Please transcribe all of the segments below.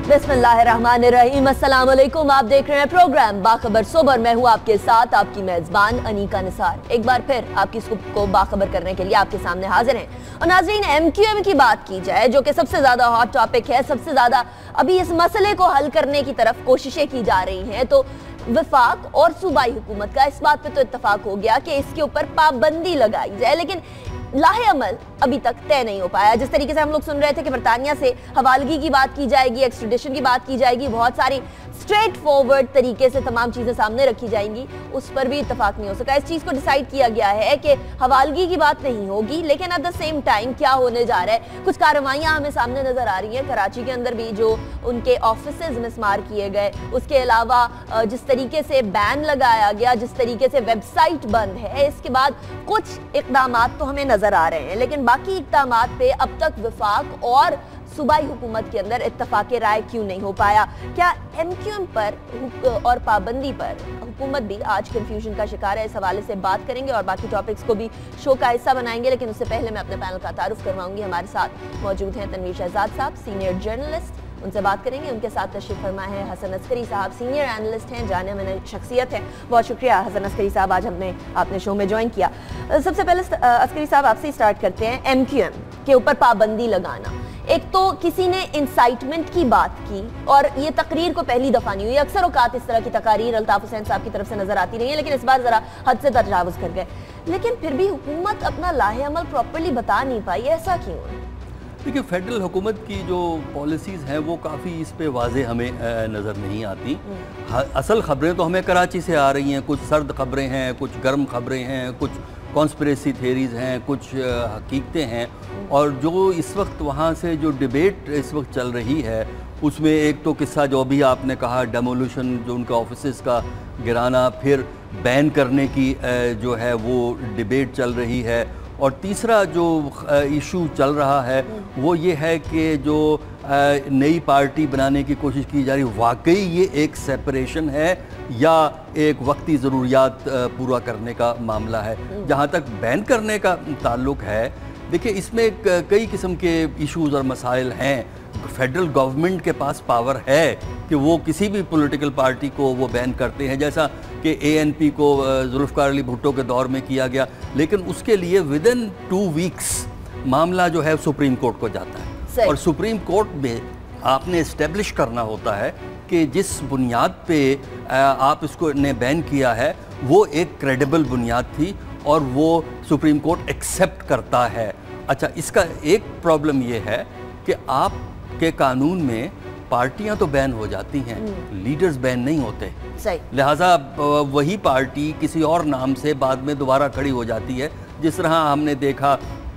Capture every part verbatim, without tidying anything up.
बिस्मिल्लाहिर्रहमानिर्रहीम, अस्सलाम वालेकुम। आप देख रहे हैं प्रोग्राम बाखबर सोबर। मैं हूँ आपके साथ आपकी मेज़बान अनीका निसार। एक बार फिर आपकी को बाखबर करने के लिए आपके सामने हाजिर हैं। और नाज़रीन, एम क्यू एम की बात की जाए जो कि सबसे ज़्यादा हॉट टॉपिक है, सबसे ज़्यादा अभी इस मसले को हल करने की तरफ कोशिशें की जा रही हैं, तो वफाक और सूबाई हुकूमत का इस बात पे तो इत्तफाक हो गया कि इसके ऊपर पाबंदी लगाई जाए, लेकिन लाहे अमल अभी तक तय नहीं हो पाया। जिस तरीके से हम लोग सुन रहे थे कि बरतानिया से हवालगी की बात की जाएगी, एक्सट्रेडिशन की बात की जाएगी, बहुत सारी स्ट्रेट फॉरवर्ड तरीके से तमाम चीज़ें सामने रखी जाएंगी, उस पर भी इत्तफाक नहीं हो सका। इस चीज़ को डिसाइड किया गया है कि हवालगी की बात नहीं होगी, लेकिन एट द सेम टाइम क्या होने जा रहा है, कुछ कार्रवाइयाँ हमें सामने नज़र आ रही हैं। कराची के अंदर भी जो उनके ऑफिसेज मिसमार किए गए, उसके अलावा जिस तरीके से बैन लगाया गया, जिस तरीके से वेबसाइट बंद है, इसके बाद कुछ इक़दामात तो हमें नज़र आ रहे हैं, लेकिन बाकी इक़दामात पे अब तक वफाक और सूबाई हुकूमत के अंदर इत्तफाक राय क्यों नहीं हो पाया? क्या एम क्यू एम पर और पाबंदी पर हुकूमत भी आज कंफ्यूजन का शिकार है? इस हवाले से बात करेंगे और बाकी टॉपिक्स को भी शो का हिस्सा बनाएंगे, लेकिन उससे पहले मैं अपने पैनल का तारुफ करवाऊंगी। हमारे साथ मौजूद हैं तनवीर शहजाद साहब, सीनियर जर्नलिस्ट, उनसे बात करेंगे। उनके साथ तशरीफ फरमा है हसन अस्करी साहब, सीनियर एनालिस्ट हैं, जाने माने शख्सियत है। बहुत शुक्रिया हसन अस्करी साहब, आज हमने आपने शो में ज्वाइन किया। सबसे पहले अस्करी साहब आपसे स्टार्ट करते हैं। एम क्यू एम के ऊपर पाबंदी लगाना, एक तो किसी ने इंसाइटमेंट की बात की और ये तकरीर को पहली दफ़ा नहीं हुई। अक्सर औकात इस तरह की तकारीर अल्ताफ हुसैन साहब की तरफ से नजर आती रही है, लेकिन इस बार ज़रा हद से तजावुज़ कर गए। लेकिन फिर भी हुकूमत अपना लाहे अमल प्रॉपरली बता नहीं पाई, ऐसा क्यों? देखिए, फेडरल हुकूमत की जो पॉलिसीज़ हैं वो काफ़ी इस पे वाज़े हमें नज़र नहीं आती। असल ख़बरें तो हमें कराची से आ रही हैं, कुछ सर्द ख़बरें हैं, कुछ गर्म ख़बरें हैं, कुछ कॉन्स्पिरेसी थेरीज़ हैं, कुछ हकीकतें हैं। और जो इस वक्त वहाँ से जो डिबेट इस वक्त चल रही है, उसमें एक तो किस्सा जो अभी आपने कहा, डेमोलिशन, जो उनका ऑफिसेस का गिराना, फिर बैन करने की जो है वो डिबेट चल रही है। और तीसरा जो इशू चल रहा है वो ये है कि जो नई पार्टी बनाने की कोशिश की जा रही, वाकई ये एक सेपरेशन है या एक वक्ती ज़रूरियात पूरा करने का मामला है। जहाँ तक बैन करने का ताल्लुक़ है, देखिए इसमें कई किस्म के इश्यूज़ और मसाइल हैं। फेडरल गवर्नमेंट के पास पावर है कि वो किसी भी पॉलिटिकल पार्टी को वो बैन करते हैं, जैसा कि ए एन पी को जुल्फ़िकार अली भुट्टो के दौर में किया गया, लेकिन उसके लिए विद इन टू वीक्स मामला जो है सुप्रीम कोर्ट को जाता है। और सुप्रीम कोर्ट में आपने इस्टेब्लिश करना होता है कि जिस बुनियाद पे आप इसको ने बैन किया है वो एक क्रेडिबल बुनियाद थी और वो सुप्रीम कोर्ट एक्सेप्ट करता है। अच्छा, इसका एक प्रॉब्लम ये है कि आप के कानून में पार्टियां तो बैन हो जाती हैं, लीडर्स बैन नहीं होते। सही। लिहाजा वही पार्टी किसी और नाम से बाद में दोबारा खड़ी हो जाती है, जिस तरह हमने देखा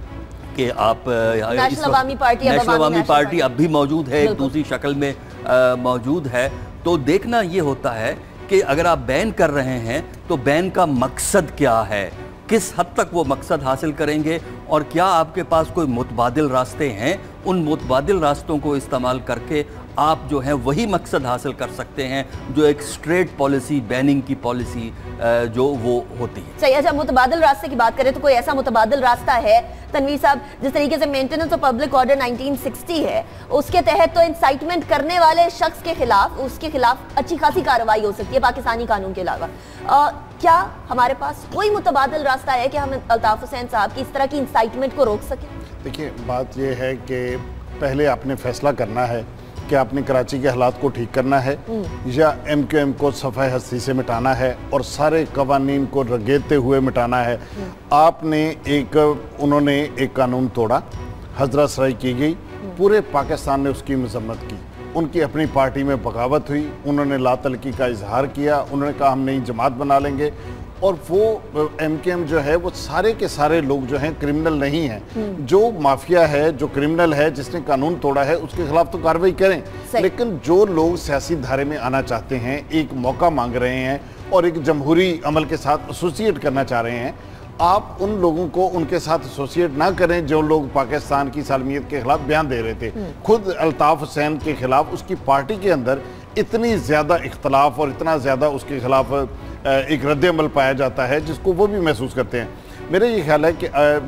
कि आप National Awami Party National Awami Party अब भी मौजूद है, एक दूसरी शक्ल में आ, मौजूद है। तो देखना ये होता है कि अगर आप बैन कर रहे हैं तो बैन का मकसद क्या है, किस हद तक वो मकसद हासिल करेंगे, और क्या आपके पास कोई मुतबादिल रास्ते हैं। उन मुतबादिल रास्तों को इस्तेमाल करके आप जो है वही मकसद हासिल कर सकते हैं जो एक स्ट्रेट पॉलिसी, बैनिंग की पॉलिसी जो वो होती है। सही। अच्छा, मुतबादिल रास्ते की बात करें तो कोई ऐसा मुतबादिल रास्ता है तनवीर साहब, जिस तरीके से maintenance of public order nineteen sixty है, उसके तहत तो इंसाइटमेंट करने वाले शख्स के खिलाफ उसके खिलाफ अच्छी खासी कार्रवाई हो सकती है पाकिस्तानी कानून के अलावा। क्या हमारे पास कोई मुतबादिल रास्ता है कि हम अल्ताफ हुसैन साहब की इस तरह की इंसाइटमेंट को रोक सकें? देखिए, बात यह है कि पहले आपने फैसला करना है कि आपने कराची के हालात को ठीक करना है या एम क्यू एम को सफ़ाए हस्ती से मिटाना है और सारे कवानीन को रगेते हुए मिटाना है। आपने एक उन्होंने एक कानून तोड़ा, हजरा सराई की गई, पूरे पाकिस्तान ने उसकी मजम्मत की, उनकी अपनी पार्टी में बगावत हुई, उन्होंने लातलकी का इजहार किया, उन्होंने कहा हम नई जमात बना लेंगे। और वो एम के एम जो है वो सारे के सारे लोग जो हैं क्रिमिनल नहीं हैं। जो माफिया है, जो क्रिमिनल है, जिसने कानून तोड़ा है, उसके खिलाफ तो कार्रवाई करें, लेकिन जो लोग सियासी धारे में आना चाहते हैं, एक मौका मांग रहे हैं और एक जमहूरी अमल के साथ एसोसिएट करना चाह रहे हैं, आप उन लोगों को उनके साथ एसोसिएट ना करें जो लोग पाकिस्तान की सालमियत के खिलाफ बयान दे रहे थे। खुद अल्ताफ हुसैन के खिलाफ उसकी पार्टी के अंदर इतनी ज़्यादा इख्तलाफ और इतना ज़्यादा उसके खिलाफ एक रद्द अमल पाया जाता है जिसको वो भी महसूस करते हैं। मेरा ये ख्याल है कि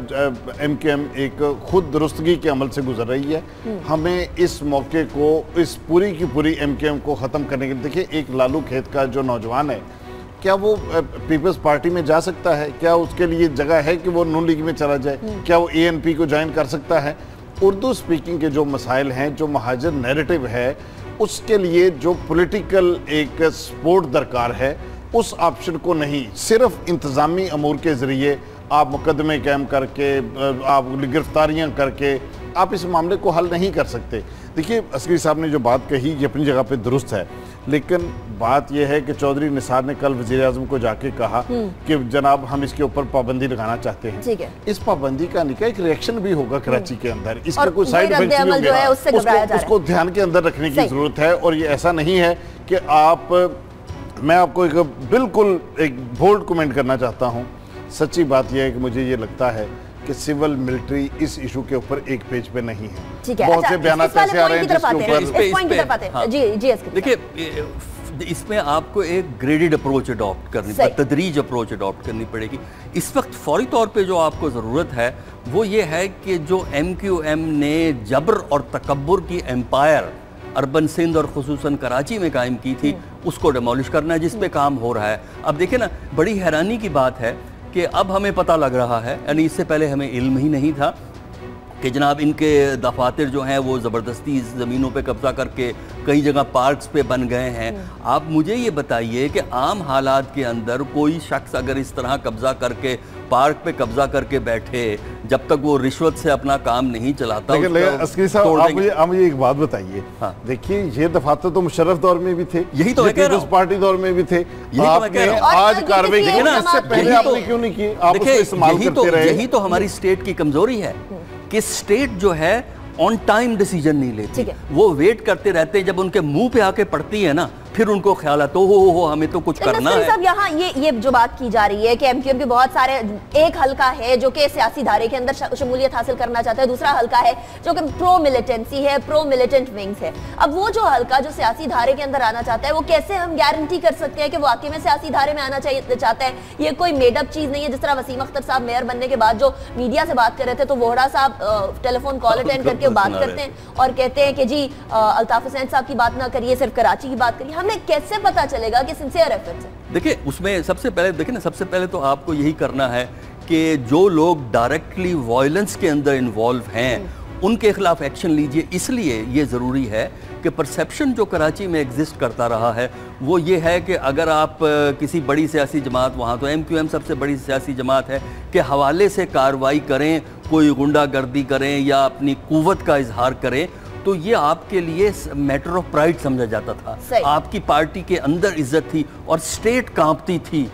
एम क्यू एम एक खुद दुरुस्तगी के अमल से गुजर रही है। हमें इस मौके को, इस पूरी की पूरी एम क्यू एम को ख़त्म करने के लिए, देखिए एक लालू खेत का जो नौजवान है, क्या वो पीपल्स पार्टी में जा सकता है? क्या उसके लिए जगह है कि वो नून लीग में चला जाए? क्या वो ए एन पी को ज्वाइन कर सकता है? उर्दू स्पीकिंग के जो मसाइल हैं, जो महाजर नैरेटिव है, उसके लिए जो पॉलिटिकल एक सपोर्ट दरकार है, उस ऑप्शन को नहीं सिर्फ इंतज़ामी अमूर के ज़रिए आप मुकदमे कायम करके, आप गिरफ्तारियां करके आप इस मामले को हल नहीं कर सकते। देखिए असगरी साहब ने जो बात कही ये अपनी जगह पे दुरुस्त है, लेकिन बात यह है कि चौधरी निसार ने कल वज़ीर आज़म को जाके कहा कि जनाब हम इसके ऊपर पाबंदी लगाना चाहते हैं। ठीक है। इस पाबंदी का निका एक रिएक्शन भी होगा कराची के अंदर, इसके कोई साइड इफेक्ट्स भी होंगे, उसको, उसको ध्यान के अंदर रखने की जरूरत है। और ये ऐसा नहीं है कि आप, मैं आपको एक बिल्कुल एक बोल्ड कमेंट करना चाहता हूँ। सच्ची बात यह है कि मुझे ये लगता है कि सिविल मिलिट्री इस इशू के ऊपर एक पेज पे नहीं है। ठीक है, बहुत से बयान ऐसे आ रहे हैं जिसके ऊपर, देखिए इसमें आपको एक ग्रेडेड अप्रोच अडॉप्ट करनी, तदरीज अप्रोच अडॉप्ट करनी पड़ेगी। इस वक्त फौरी तौर पे जो आपको ज़रूरत है वो ये है कि जो एम क्यू एम ने जबर और तकब्बुर की एम्पायर अर्बन सिंध और खुसूसन कराची में कायम की थी, उसको डिमोलिश करना है, जिस पे काम हो रहा है। अब देखिए ना, बड़ी हैरानी की बात है कि अब हमें पता लग रहा है, यानी इससे पहले हमें इल्म ही नहीं था कि जनाब इनके दफातर जो हैं वो ज़बरदस्ती ज़मीनों पे कब्ज़ा करके कई जगह पार्क्स पे बन गए हैं। आप मुझे ये बताइए कि आम हालात के अंदर कोई शख्स अगर इस तरह कब्ज़ा करके पार्क पे कब्ज़ा करके बैठे, जब तक वो रिश्वत से अपना काम नहीं चलाता। लेकिन असगरी साहब आप मुझे आप मुझे एक बात बताइए, हाँ। देखिए ये दफातर तो मुशर्रफ दौर में भी थे, यही तो पीपल्स पार्टी दौर में भी थे, आपने आज कार्रवाई की ना, इससे पहले आपने क्यों नहीं की? आप उसको इस्तेमाल करते रहे। यही तो हमारी स्टेट की कमजोरी है कि स्टेट जो है ऑन टाइम डिसीजन नहीं लेती, वो वेट करते रहते हैं, जब उनके मुंह पे आके पड़ती है ना फिर उनको ख्याल आता हो हो हो हमें तो कुछ करना है। साहब यहाँ ये ये जो बात की जा रही है कि एमक्यूएम के बहुत सारे, एक हल्का है जो कि सियासी धारे के अंदर शमूलियत हासिल करना चाहता है, दूसरा हल्का है जो कि प्रो मिलिटेंसी है, प्रो मिलिटेंट विंग्स है। अब वो जो हल्का जो सियासी धारे के अंदर आना चाहता है, वो कैसे हम गारंटी कर सकते हैं कि वो वाकई में सियासी धारे में आना चाहता है? ये कोई मेडअप चीज नहीं है। जिस तरह वसीम अख्तर साहब मेयर बनने के बाद जो मीडिया से बात कर रहे थे, तो वोहरा साहब टेलीफोन कॉल अटेंड करके बात करते हैं और कहते हैं कि जी अल्ताफ हुसैन साहब की बात ना करिए, सिर्फ कराची की बात करिए। हमें कैसे पता चलेगा कि सिंसियर एफर्ट्स है? देखिए उसमें सबसे पहले देखिए ना, सबसे पहले तो आपको यही करना है कि जो लोग डायरेक्टली वायलेंस के अंदर इन्वॉल्व हैं उनके खिलाफ एक्शन लीजिए। इसलिए ये ज़रूरी है कि परसेप्शन जो कराची में एग्जिस्ट करता रहा है वो ये है कि अगर आप किसी बड़ी सियासी जमात, वहाँ तो एम क्यू एम सबसे बड़ी सियासी जमात है, के हवाले से कार्रवाई करें, कोई गुंडागर्दी करें या अपनी कुव्वत का इजहार करें, तो ये आपके लिए मैटर ऑफ प्राइड समझा जाता था। आपकी पार्टी के अंदर इज्जत थी और स्टेट कांपती थी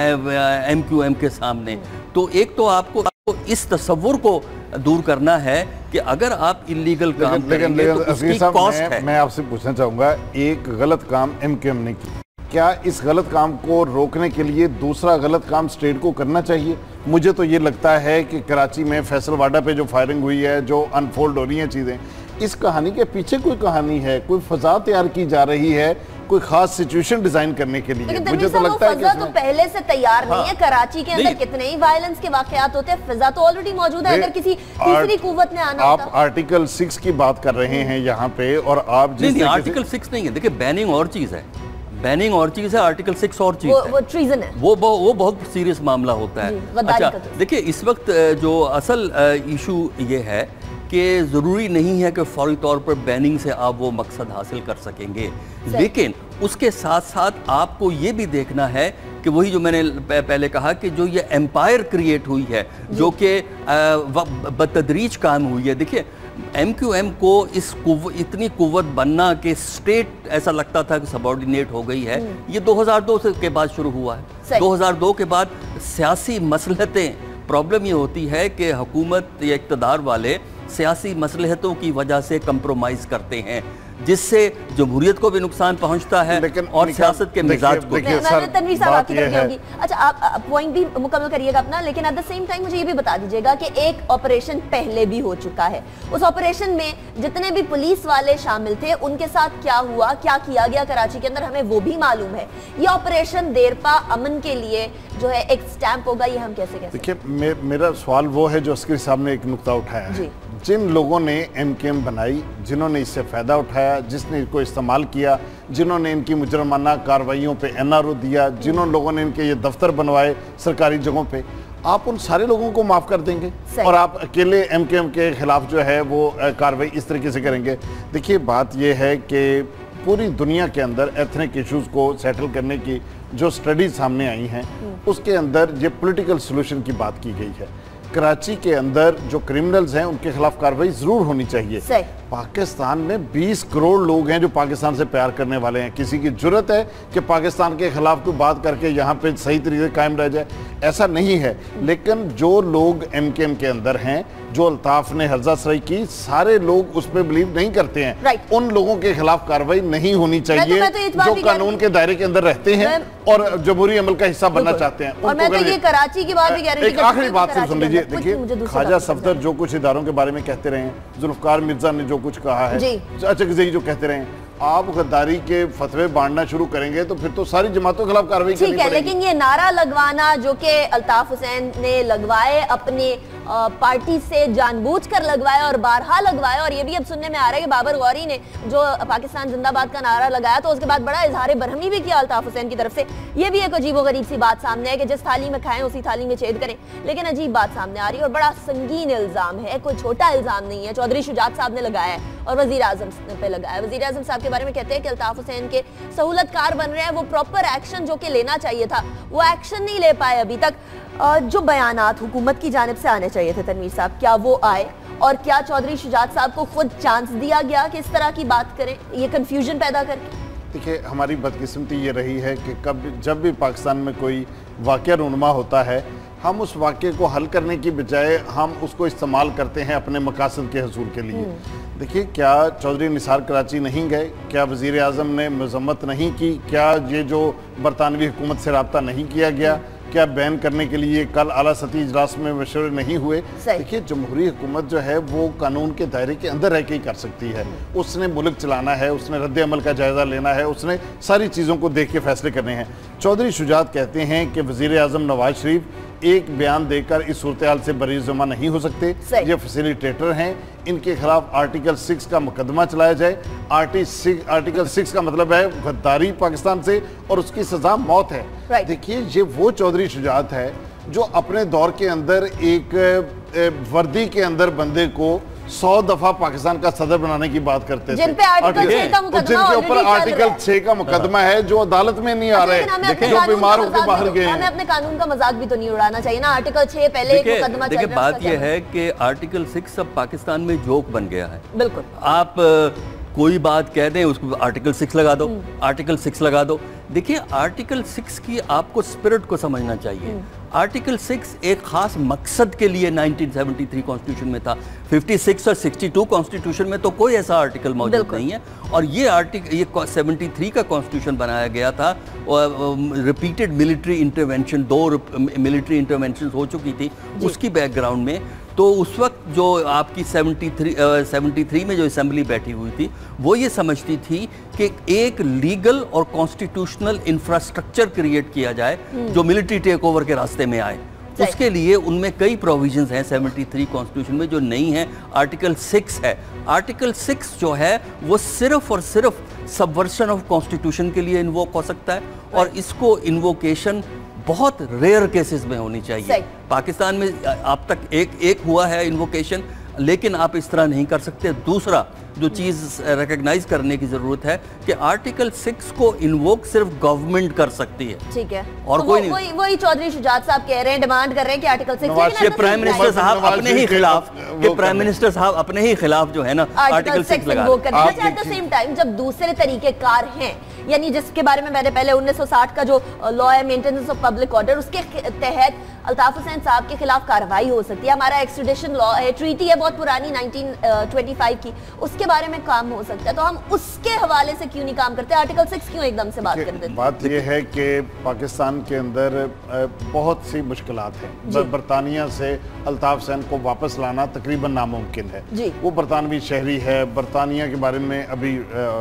एम क्यू एम के सामने। तो एक तो आपको, आपको इस तस्वुर को दूर करना है कि अगर आप इलीगल काम करेंगे तो उसकी कॉस्ट है। मैं आपसे पूछना चाहूँगा, एक गलत काम एम क्यू एम ने की, क्या इस गलत काम को रोकने के लिए दूसरा गलत काम स्टेट को करना चाहिए? मुझे तो ये लगता है कि कराची में फैसल वाडा पे जो फायरिंग हुई है, जो अनफोल्ड हो रही हैं चीज़ें, इस कहानी के पीछे कोई कहानी है, कोई फजा तैयार की जा रही है, कोई खास सिचुएशन डिजाइन करने के लिए। मुझे तो लगता है कि फजा तो पहले से तैयार नहीं है। कराची के अंदर कितने ही वायलेंस के वाकयात होते हैं, फजा तो ऑलरेडी मौजूद है। अगर किसी तीसरी कुव्वत ने आना आप आर्टिकल सिक्स की बात कर रहे हैं यहाँ पे, और आप जिस आर्टिकल सिक्स नहीं है, देखिए बैनिंग और चीज है, बैनिंग और चीज है, आर्टिकल सिक्स और चीज है, वो ट्रीजन है, वो वो बहुत सीरियस मामला होता है। अच्छा देखिए इस वक्त जो असल इशू ये है कि ज़रूरी नहीं है कि फौरी तौर पर बैनिंग से आप वो मकसद हासिल कर सकेंगे, लेकिन उसके साथ साथ आपको ये भी देखना है कि वही जो मैंने पहले कहा कि जो ये एम्पायर क्रिएट हुई है, जो कि बतदरीज काम हुई है। देखिए एम क्यू एम को इस कुव, इतनी कुव्वत बनना कि स्टेट ऐसा लगता था कि सबऑर्डिनेट हो गई है, ये दो हज़ार दो के बाद शुरू हुआ है। दो हज़ार दो के बाद सियासी मसलहतें, प्रॉब्लम ये होती है कि हुकूमत या इक़्तिदार वाले सियासी मसलहतों की वजह से कंप्रोमाइज़ करते हैं। जिससे जमहूरियत को भी नुकसान पहुंचता है और सियासत के मिजाज को। तनवीर साहब आपकी तरफ होंगी। अच्छा, आप पॉइंट भी मुकम्मल करिएगा अपना, लेकिन एट द सेम टाइम मुझे ये भी बता दीजिएगा कि एक ऑपरेशन पहले भी हो चुका है, उस ऑपरेशन में जितने भी पुलिस वाले शामिल थे उनके साथ क्या हुआ, क्या किया गया कराची के अंदर, हमें वो भी मालूम है। ये ऑपरेशन देरपा अमन के लिए जो है एक स्टैंप होगा, ये हम कैसे कह सकते हैं? देखिए, मे, मेरा सवाल वो है जो अस्करी साहब ने एक नुक्ता उठाया है। जिन लोगों ने एम के एम बनाई, जिन्होंने इससे फ़ायदा उठाया, जिसने इसको इस्तेमाल किया, जिन्होंने इनकी मुजरमाना कार्रवाइयों पे एन आर ओ दिया, जिन्होंने लोगों ने इनके ये दफ्तर बनवाए सरकारी जगहों पे, आप उन सारे लोगों को माफ़ कर देंगे और आप अकेले एम के एम के खिलाफ जो है वो कार्रवाई इस तरीके से करेंगे? देखिए, बात ये है कि पूरी दुनिया के अंदर एथनिक इश्यूज़ को सेटल करने की जो स्टडीज़ सामने आई हैं उसके अंदर ये पॉलिटिकल सॉल्यूशन की बात की गई है। कराची के अंदर जो क्रिमिनल्स हैं उनके खिलाफ कार्रवाई जरूर होनी चाहिए। पाकिस्तान में बीस करोड़ लोग हैं जो पाकिस्तान से प्यार करने वाले हैं। किसी की जुर्रत है कि पाकिस्तान के खिलाफ कोई बात करके यहाँ पे सही तरीके से कायम रह जाए? ऐसा नहीं है। लेकिन जो लोग एम के एम के अंदर हैं, जो अल्ताफ ने हर्जा सराई की, सारे लोग उस पर बिलीव नहीं करते हैं। right. उन लोगों के खिलाफ कार्रवाई नहीं होनी चाहिए मैं तो, मैं तो जो कानून के दायरे के अंदर रहते हैं और जमहूरी अमल का हिस्सा बनना चाहते हैं। और मैं तो ये कराची की बात भी कह रही हूं। एक आखिरी बात से सुन लीजिए। देखिए, ख्वाजा सफदर जो कुछ इदारों के बारे में कहते रहे हैं, जुल्फकार मिर्जा ने जो कुछ कहा है, अचकज़ई जो कहते रहे हैं, आप गद्दारी के फतवे बांटना शुरू करेंगे तो फिर तो सारी जमातों के खिलाफ कार्रवाई करनी पड़ेगी। लेकिन ये नारा लगवाना जो कि अल्ताफ हुसैन ने लगवाए, अपने पार्टी से जानबूझकर लगवाया और बारहा लगवाया, और ये भी अब सुनने में आ रहा है कि बाबर गौरी ने जो पाकिस्तान जिंदाबाद का नारा लगाया तो उसके बाद बड़ा इजहार बरहमी भी किया अल्ताफ हुसैन की तरफ से। ये भी एक अजीबोगरीब सी बात सामने है कि जिस थाली में खाएं उसी थाली में छेद करें। लेकिन अजीब बात सामने आ रही है और बड़ा संगीन इल्जाम है, कोई छोटा इल्जाम नहीं है। चौधरी शुजात साहब ने लगाया है और वजीर आजम पे लगाया। वजीर आजम साहब के बारे में कहते हैं कि अल्ताफ हुसैन के सहूलतकार बन रहे हैं, वो प्रॉपर एक्शन जो कि लेना चाहिए था वो एक्शन नहीं ले पाए अभी तक। जो बयानात हुकूमत की जानिब से आने चाहिए थे तनवीर साहब, क्या वो आए? और क्या चौधरी शुजात साहब को खुद चांस दिया गया कि इस तरह की बात करें, ये कंफ्यूजन पैदा करके? देखिए, हमारी बदकिस्मती ये रही है कि कब जब भी पाकिस्तान में कोई वाक़या रूनुमा होता है, हम उस वाक़े को हल करने की बजाय हम उसको इस्तेमाल करते हैं अपने मकासद के हसूल के लिए। देखिए, क्या चौधरी निसार कराची नहीं गए? क्या वज़ीर आज़म ने मज़म्मत नहीं की? क्या ये जो बरतानवी हुकूमत से रब्ता नहीं किया गया? क्या बैन करने के लिए कल आला सती इजलास में मशवरे नहीं हुए? देखिए, जमहूरी हुकूमत जो है वो कानून के दायरे के अंदर रह के ही कर सकती है। उसने मुल्क चलाना है, उसने रद्द अमल का जायज़ा लेना है, उसने सारी चीज़ों को देख के फैसले करने हैं। चौधरी शुजात कहते हैं कि वज़ीर आज़म नवाज शरीफ एक बयान देकर इस सूरत हाल से बरी जमा नहीं हो सकते, ये फैसिलिटेटर हैं, इनके खिलाफ आर्टिकल सिक्स का मुकदमा चलाया जाए। आर्टिकल सिक्स का मतलब है गद्दारी पाकिस्तान से और उसकी सजा मौत है। right. देखिए, ये वो चौधरी शुजात है जो अपने दौर के अंदर एक वर्दी के अंदर बंदे को सौ दफा पाकिस्तान का सदर बनाने की बात करते थे, जिन पे आर्टिकल छह का मुकदमा जिनके ऊपर आर्टिकल छह का मुकदमा है, जो अदालत में नहीं आ रहे, जो बीमार होकर बाहर गए। हमें अपने कानून का मजाक भी तो नहीं उड़ाना चाहिए ना। आर्टिकल छह पहले एक मुकदमा चल रहा है। देखिए, बात यह है कि आर्टिकल सिक्स अब पाकिस्तान में जोक बन गया है। बिल्कुल, आप कोई बात कह दें उसको आर्टिकल सिक्स लगा दो, आर्टिकल सिक्स लगा दो। देखिए, आर्टिकल सिक्स की आपको स्पिरिट को समझना चाहिए। आर्टिकल सिक्स एक खास मकसद के लिए नाइनटीन सेवेंटी थ्री कॉन्स्टिट्यूशन में था। फिफ्टी सिक्स और सिक्सटी टू कॉन्स्टिट्यूशन में तो कोई ऐसा आर्टिकल मौजूद नहीं है। और ये आर्टिकल ये सेवेंटी थ्री का कॉन्स्टिट्यूशन बनाया गया था और रिपीटेड मिलिट्री इंटरवेंशन, दो मिलिट्री इंटरवेंशन हो चुकी थी उसकी बैकग्राउंड में। तो उस वक्त जो आपकी सेवेंटी थ्री सेवेंटी थ्री में जो असेंबली बैठी हुई थी वो ये समझती थी कि एक लीगल और कॉन्स्टिट्यूशनल इंफ्रास्ट्रक्चर क्रिएट किया जाए जो मिलिट्री टेक ओवर के रास्ते में आए। उसके लिए उनमें कई प्रोविजंस हैं सेवेंटी थ्री कॉन्स्टिट्यूशन में जो नहीं है। आर्टिकल सिक्स है। आर्टिकल सिक्स जो है वो सिर्फ और सिर्फ सबवर्शन ऑफ कॉन्स्टिट्यूशन के लिए इन्वोक हो सकता है और इसको इन्वोकेशन बहुत रेयर केसेस में होनी चाहिए। पाकिस्तान में अब तक एक एक हुआ है इन्वोकेशन, लेकिन आप इस तरह नहीं कर सकते। दूसरा जो चीज़ रिकग्नाइज करने की जरूरत है कि आर्टिकल सिक्स को इन्वोक सिर्फ गवर्नमेंट कर सकती है, ठीक है, और तो कोई वो, नहीं। वही चौधरी शुजात साहब कह रहे हैं, डिमांड कर रहे हैं कि आर्टिकल सिक्स के प्राइम मिनिस्टर साहब अपने ही खिलाफ के प्राइम मिनिस्टर साहब अपने ही खिलाफ जो है ना आर्टिकल सिक्स लगा रहे हैं। एट द सेम टाइम जब दूसरे तरीके कार हैं, यानी जिसके बारे में मैंने पहले उन्नीस सौ साठ का जो लॉ है मेंटेनेंस ऑफ पब्लिक ऑर्डर, उसके तहत अल्ताफ हुसैन साहब के खिलाफ कार्रवाई हो सकती है। हमारा एक्सट्रेडिशन लॉ है, ट्रीटी है बहुत पुरानी नाइनटीन ट्वेंटी फाइव की, उसके बारे में काम हो सकता है, तो हम उसके हवाले से क्यों नहीं काम करते? आर्टिकल सिक्स क्यों एकदम से बात कर देते हैं? बात यह है कि पाकिस्तान के अंदर बहुत सी मुश्किलात हैं। बरतानिया से अल्ताफ हुसैन को वापस लाना तकरीबन नामुमकिन है। वो बरतानवी शहरी है। बरतानिया के बारे में अभी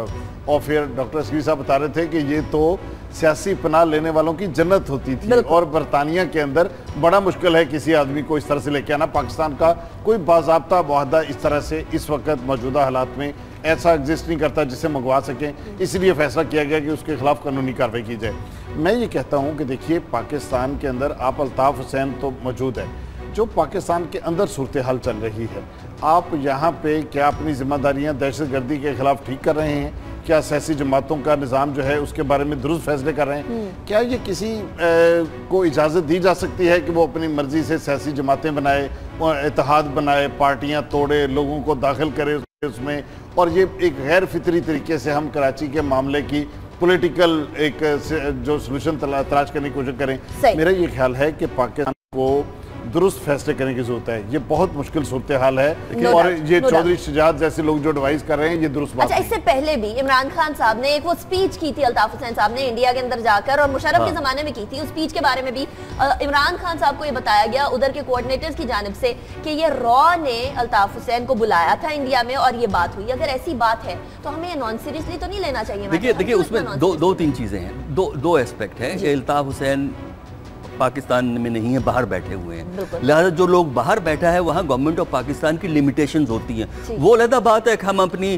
ऑफ एयर डॉक्टर असगरी साहब बता रहे थे कि ये तो सियासी पनाह लेने वालों की जन्नत होती थी, और बरतानिया के अंदर बड़ा मुश्किल है किसी आदमी को इस तरह से लेके आना। पाकिस्तान का कोई बाज़ाब्ता मुआहदा इस तरह से इस वक्त मौजूदा हालात में ऐसा एग्जिस्ट नहीं करता जिसे मंगवा सकें, इसलिए फैसला किया गया कि उसके खिलाफ कानूनी कार्रवाई की जाए। मैं ये कहता हूँ कि देखिए, पाकिस्तान के अंदर आप अल्ताफ हुसैन तो मौजूद है, जो पाकिस्तान के अंदर सूरत हाल चल रही है, आप यहाँ पे क्या अपनी जिम्मेदारियाँ दहशत गर्दी के खिलाफ ठीक कर रहे हैं? क्या सियासी जमातों का निज़ाम जो है उसके बारे में दुरुस्त फैसले कर रहे हैं? क्या ये किसी ए, को इजाज़त दी जा सकती है कि वो अपनी मर्जी से सियासी जमातें बनाए, इत्तेहाद बनाए, पार्टियां तोड़े, लोगों को दाखिल करे उसमें, और ये एक गैर फितरी तरीके से हम कराची के मामले की पॉलिटिकल एक जो सोल्यूशन तलाश करने की कोशिश करें? मेरा ये ख्याल है कि पाकिस्तान को दुरुस्त फैसले करने की जरूरत है। ये बहुत मुश्किल सूरत हाल है, no और ये no चौधरी शुजात जैसे लोग जो एडवाइस कर रहे हैं, ये दुरुस्त बात। अच्छा, इससे पहले भी इमरान खान साहब ने एक वो स्पीच की थी अल्ताफ हुसैन साहब ने इंडिया के अंदर जाकर, और मुशर्रफ हाँ। के जमाने में की थी। उस स्पीच के बारे में भी इमरान खान साहब को ये बताया गया उधर के कोऑर्डिनेटर्स की जानिब से कि ये रॉ ने अल्ताफ हुसैन को बुलाया था इंडिया में और ये बात हुई। अगर ऐसी बात है तो हमें ये नॉन सीरियसली तो नहीं लेना चाहिए? देखिए देखिए उसमें दो दो तीन चीजें हैं, दो दो एस्पेक्ट हैं। अल्ताफ हुसैन पाकिस्तान में नहीं है, बाहर बैठे हुए हैं, लिहाजा जो लोग बाहर बैठा है वहाँ गवर्नमेंट ऑफ पाकिस्तान की लिमिटेशंस होती हैं। वो अलग बात है कि हम अपनी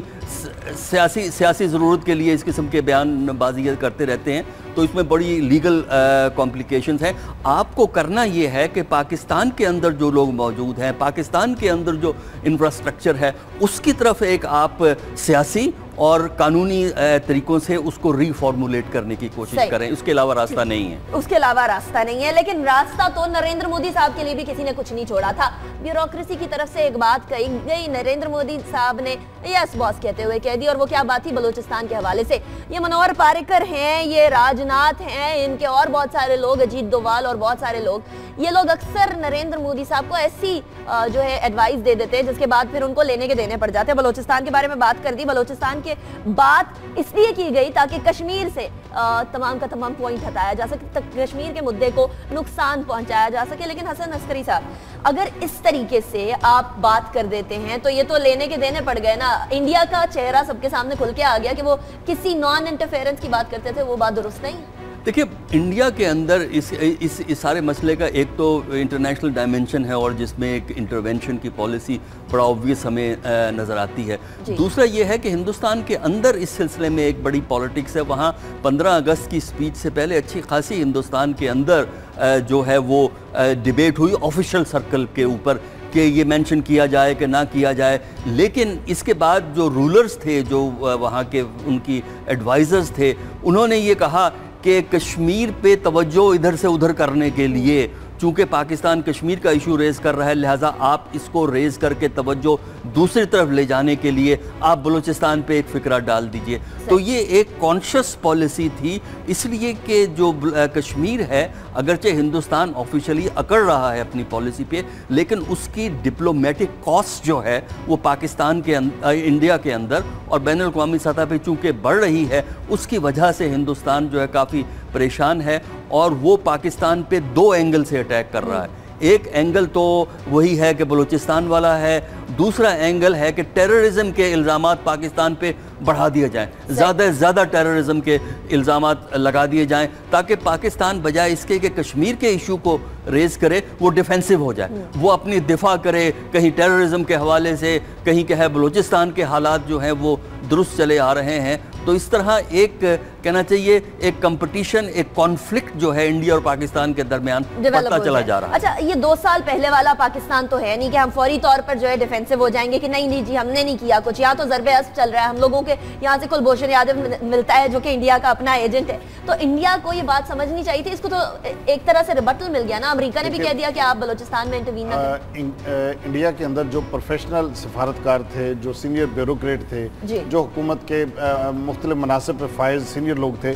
सियासी सियासी ज़रूरत के लिए इस किस्म के बयानबाजी करते रहते हैं, तो इसमें बड़ी लीगल कॉम्प्लिकेशंस हैं। आपको करना ये है कि पाकिस्तान के अंदर जो लोग मौजूद हैं, पाकिस्तान के अंदर जो इंफ्रास्ट्रक्चर है, उसकी तरफ एक आप सियासी और कानूनी तरीकों से उसको रीफॉर्मुलेट करने की कोशिश करें। उसके अलावा रास्ता नहीं है, उसके अलावा रास्ता नहीं है। लेकिन रास्ता तो नरेंद्र मोदी साहब के लिए भी किसी ने कुछ नहीं छोड़ा था। ब्यूरोक्रेसी की तरफ से एक बात कही गई, नरेंद्र मोदी साहब ने यस बॉस कहते हुए कह दी, और वो क्या बात थी बलूचिस्तान के हवाले से। ये मनोहर पारिकर हैं, ये राजनाथ हैं, इनके और बहुत सारे लोग, अजीत डोवाल और बहुत सारे लोग, ये लोग अक्सर नरेंद्र मोदी साहब को ऐसी जो है एडवाइस दे देते हैं जिसके बाद फिर उनको लेने के देने पड़ जाते हैं। बलूचिस्तान के बारे में बात कर दी, बलूचिस्तान के बात इसलिए की गई ताकि कश्मीर से तमाम का तमाम पॉइंट हटाया जा सके, कश्मीर के मुद्दे को नुकसान पहुंचाया जा सके। लेकिन हसन अस्करी साहब, अगर इस तरीके से आप बात कर देते हैं तो ये तो लेने के देने पड़ गए ना। इंडिया का चेहरा सबके सामने खुल के आ गया कि वो किसी नॉन इंटरफेरेंस की बात करते थे, वो बात दुरुस्त नहीं। देखिए, इंडिया के अंदर इस इस इस सारे मसले का एक तो इंटरनेशनल डायमेंशन है, और जिसमें एक इंटरवेंशन की पॉलिसी बड़ा ऑब्वियस हमें नज़र आती है। दूसरा ये है कि हिंदुस्तान के अंदर इस सिलसिले में एक बड़ी पॉलिटिक्स है। वहाँ पंद्रह अगस्त की स्पीच से पहले अच्छी खासी हिंदुस्तान के अंदर जो है वो डिबेट हुई ऑफिशियल सर्कल के ऊपर कि ये मेंशन किया जाए कि ना किया जाए। लेकिन इसके बाद जो रूलर्स थे, जो वहाँ के उनकी एडवाइज़र्स थे, उन्होंने ये कहा कि कश्मीर पे तवज्जो इधर से उधर करने के लिए, चूँकि पाकिस्तान कश्मीर का इशू रेज़ कर रहा है, लिहाजा आप इसको रेज़ करके तवज्जो दूसरी तरफ ले जाने के लिए आप बलूचिस्तान पे एक फ़िक्रा डाल दीजिए। तो ये एक कॉन्शियस पॉलिसी थी, इसलिए कि जो कश्मीर है, अगरचे हिंदुस्तान ऑफिशियली अकड़ रहा है अपनी पॉलिसी पे, लेकिन उसकी डिप्लोमेटिक कॉस्ट जो है वो पाकिस्तान के अंदर, इंडिया के अंदर और बैनुल अक़वामी सतह पे चूँकि बढ़ रही है, उसकी वजह से हिंदुस्तान जो है काफ़ी परेशान है, और वो पाकिस्तान पे दो एंगल से अटैक कर रहा है। एक एंगल तो वही है कि बलूचिस्तान वाला है, दूसरा एंगल है कि टेररिज्म के इल्ज़ामात पाकिस्तान पे बढ़ा दिए जाएं, ज़्यादा से ज़्यादा टेररिज्म के इल्ज़ामात लगा दिए जाएं, ताकि पाकिस्तान बजाय इसके कि कश्मीर के इशू को रेज़ करे, वो डिफेंसिव हो जाए, वो अपनी दिफा करे, कहीं टेररिज्म के हवाले से, कहीं क्या है बलूचिस्तान के हालात जो हैं वो दुरुस्त चले आ रहे हैं। तो इस तरह एक कहना चाहिए एक कंपटीशन, एक कॉन्फ्लिक्ट जो है इंडिया और पाकिस्तान के दरमियान बढ़ता चला जा रहा है। अच्छा, ये दो साल पहले वाला पाकिस्तान तो है नहीं कि हम फौरी तौर पर जो है डिफेंसिव हो जाएंगे कि नहीं नहीं जी हमने नहीं किया कुछ। यहाँ तो ज़रबे अस्ब चल रहा है, हम लोगों के यहाँ से कुलभूषण यादव मिलता है जो कि इंडिया का अपना एजेंट है। तो इंडिया को ये बात समझनी चाहिए थी, इसको तो एक तरह से रिबटल मिल गया ना। अमेरिका ने भी कह दिया कि आप बलूचिस्तान में इंटरवीन ना करें। इंडिया के अंदर जो प्रोफेशनल सफारतकार थे, जो सीनियर ब्यूरोक्रेट थे, जो हुकूमत के मुख्तलिफ मनासिब पे फाइज सीनियर लोग थे,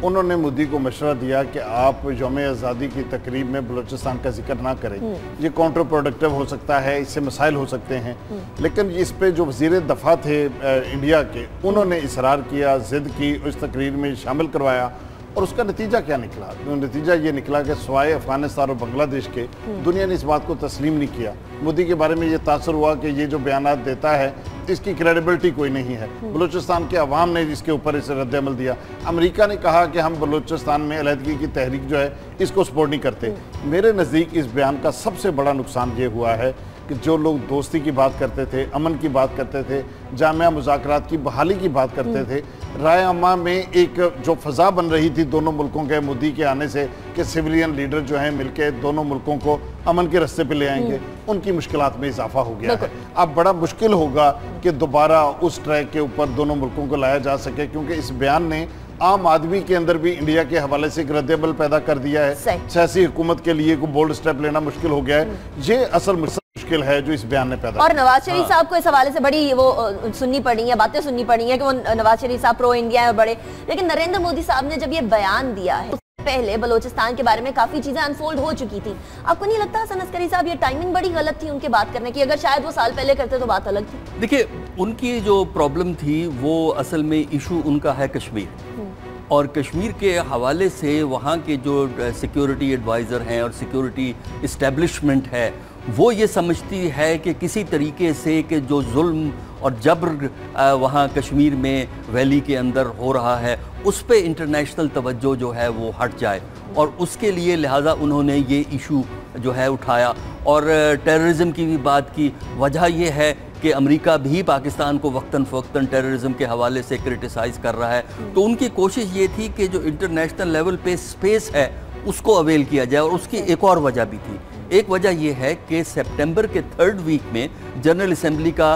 انہوں نے مودی کو مشورہ دیا کہ آپ یوم آزادی کی تقریب میں بلوچستان کا ذکر نہ کریں، یہ کاؤنٹر پروڈکٹیو ہو سکتا ہے، اس سے مسائل ہو سکتے ہیں، لیکن اس پہ جو وزیر دفاع تھے انڈیا کے، انہوں نے اصرار کیا، ضد کی، اس تقریر میں شامل کروایا، اور اس کا نتیجہ کیا نکلا؟ نتیجہ یہ نکلا کہ سوائے افغانستان اور بنگلہ دیش کے دنیا نے اس بات کو تسلیم نہیں کیا۔ مودی کے بارے میں یہ تاثر ہوا کہ یہ جو بیانات دیتا ہے اس کی کریڈیبلٹی کوئی نہیں ہے۔ بلوچستان کے عوام نے اس کے اوپر اسے رد عمل دیا۔ امریکہ نے کہا کہ ہم بلوچستان میں علیحدگی کی تحریک جو ہے اس کو سپورٹ نہیں کرتے۔ میرے نزدیک اس بیان کا سب سے بڑا نقصان یہ ہوا ہے کہ جو لوگ دوستی کی بات کرتے تھے، امن کی بات کرتے تھے، جامعہ مذاکرات کی بحالی کی بات کرتے تھے، رائے عامہ میں ایک جو فضا بن رہی تھی دونوں ملکوں کے مودی کے آنے سے کہ سویلین لیڈر جو ہیں مل کے دونوں ملکوں کو امن کے رستے پہ لے آئیں گے، ان کی مشکلات میں اضافہ ہو گیا ہے۔ اب بڑا مشکل ہوگا کہ دوبارہ اس ٹریک کے اوپر دونوں ملکوں کو لایا جا سکے، کیونکہ اس بیان نے عام آدمی کے اندر بھی انڈیا کے حوالے سے ایک رد عمل پیدا کر دیا ہے۔ سیاسی حکومت کے لیے کوئی بولڈ سٹیپ لینا مشکل ہو گیا ہے۔ یہ اصل مشکل ہے جو اس بیان نے پیدا کیا۔ اور نواز شریف صاحب کو اس حوالے سے بڑی وہ سننی پڑی ہیں، باتیں سننی پڑی ہیں کہ وہ نواز شریف صاحب پرو انڈیا ہیں بڑے، لیکن نریندر مودی صاحب نے جب یہ بیان دیا ہے پہلے بلوچستان کے بارے میں کافی چیزیں انفولڈ ہو چکی تھی، آپ کو نہیں لگتا حسن عسکری صاحب یہ ٹائمنگ بڑی غلط تھی ان کے بات کرنے کی؟ اگر شاید وہ سال پہلے کرتے تو بات الگ تھی۔ دیکھیں ان کی جو پرابلم تھی وہ اصل میں ایشو ان کا ہے کشمیر، اور کشمیر کے حوالے سے وہاں کے جو سیکیورٹی ایڈوائزر ہیں اور سیکیورٹی اسٹیبلشمنٹ ہے وہ یہ سمجھتی ہے کہ کسی طریقے سے کہ جو ظلم اور جبر وہاں کشمیر میں ویلی کے اندر ہو رہا ہے اس پہ انٹرنیشنل توجہ جو ہے وہ ہٹ جائے، اور اس کے لیے لہٰذا انہوں نے یہ ایشو جو ہے اٹھایا، اور ٹیررزم کی بھی بات کی۔ وجہ یہ ہے کہ امریکہ بھی پاکستان کو وقتاً فوقتاً ٹیررزم کے حوالے سے کرٹیسائز کر رہا ہے، تو ان کی کوشش یہ تھی کہ جو انٹرنیشنل لیول پہ سپیس ہے اس کو اویل کیا جائے، اور اس کی ایک اور وجہ بھی تھی۔ ایک وجہ یہ ہے کہ سپٹمبر کے تھرڈ ویک میں جنرل اسمبلی کا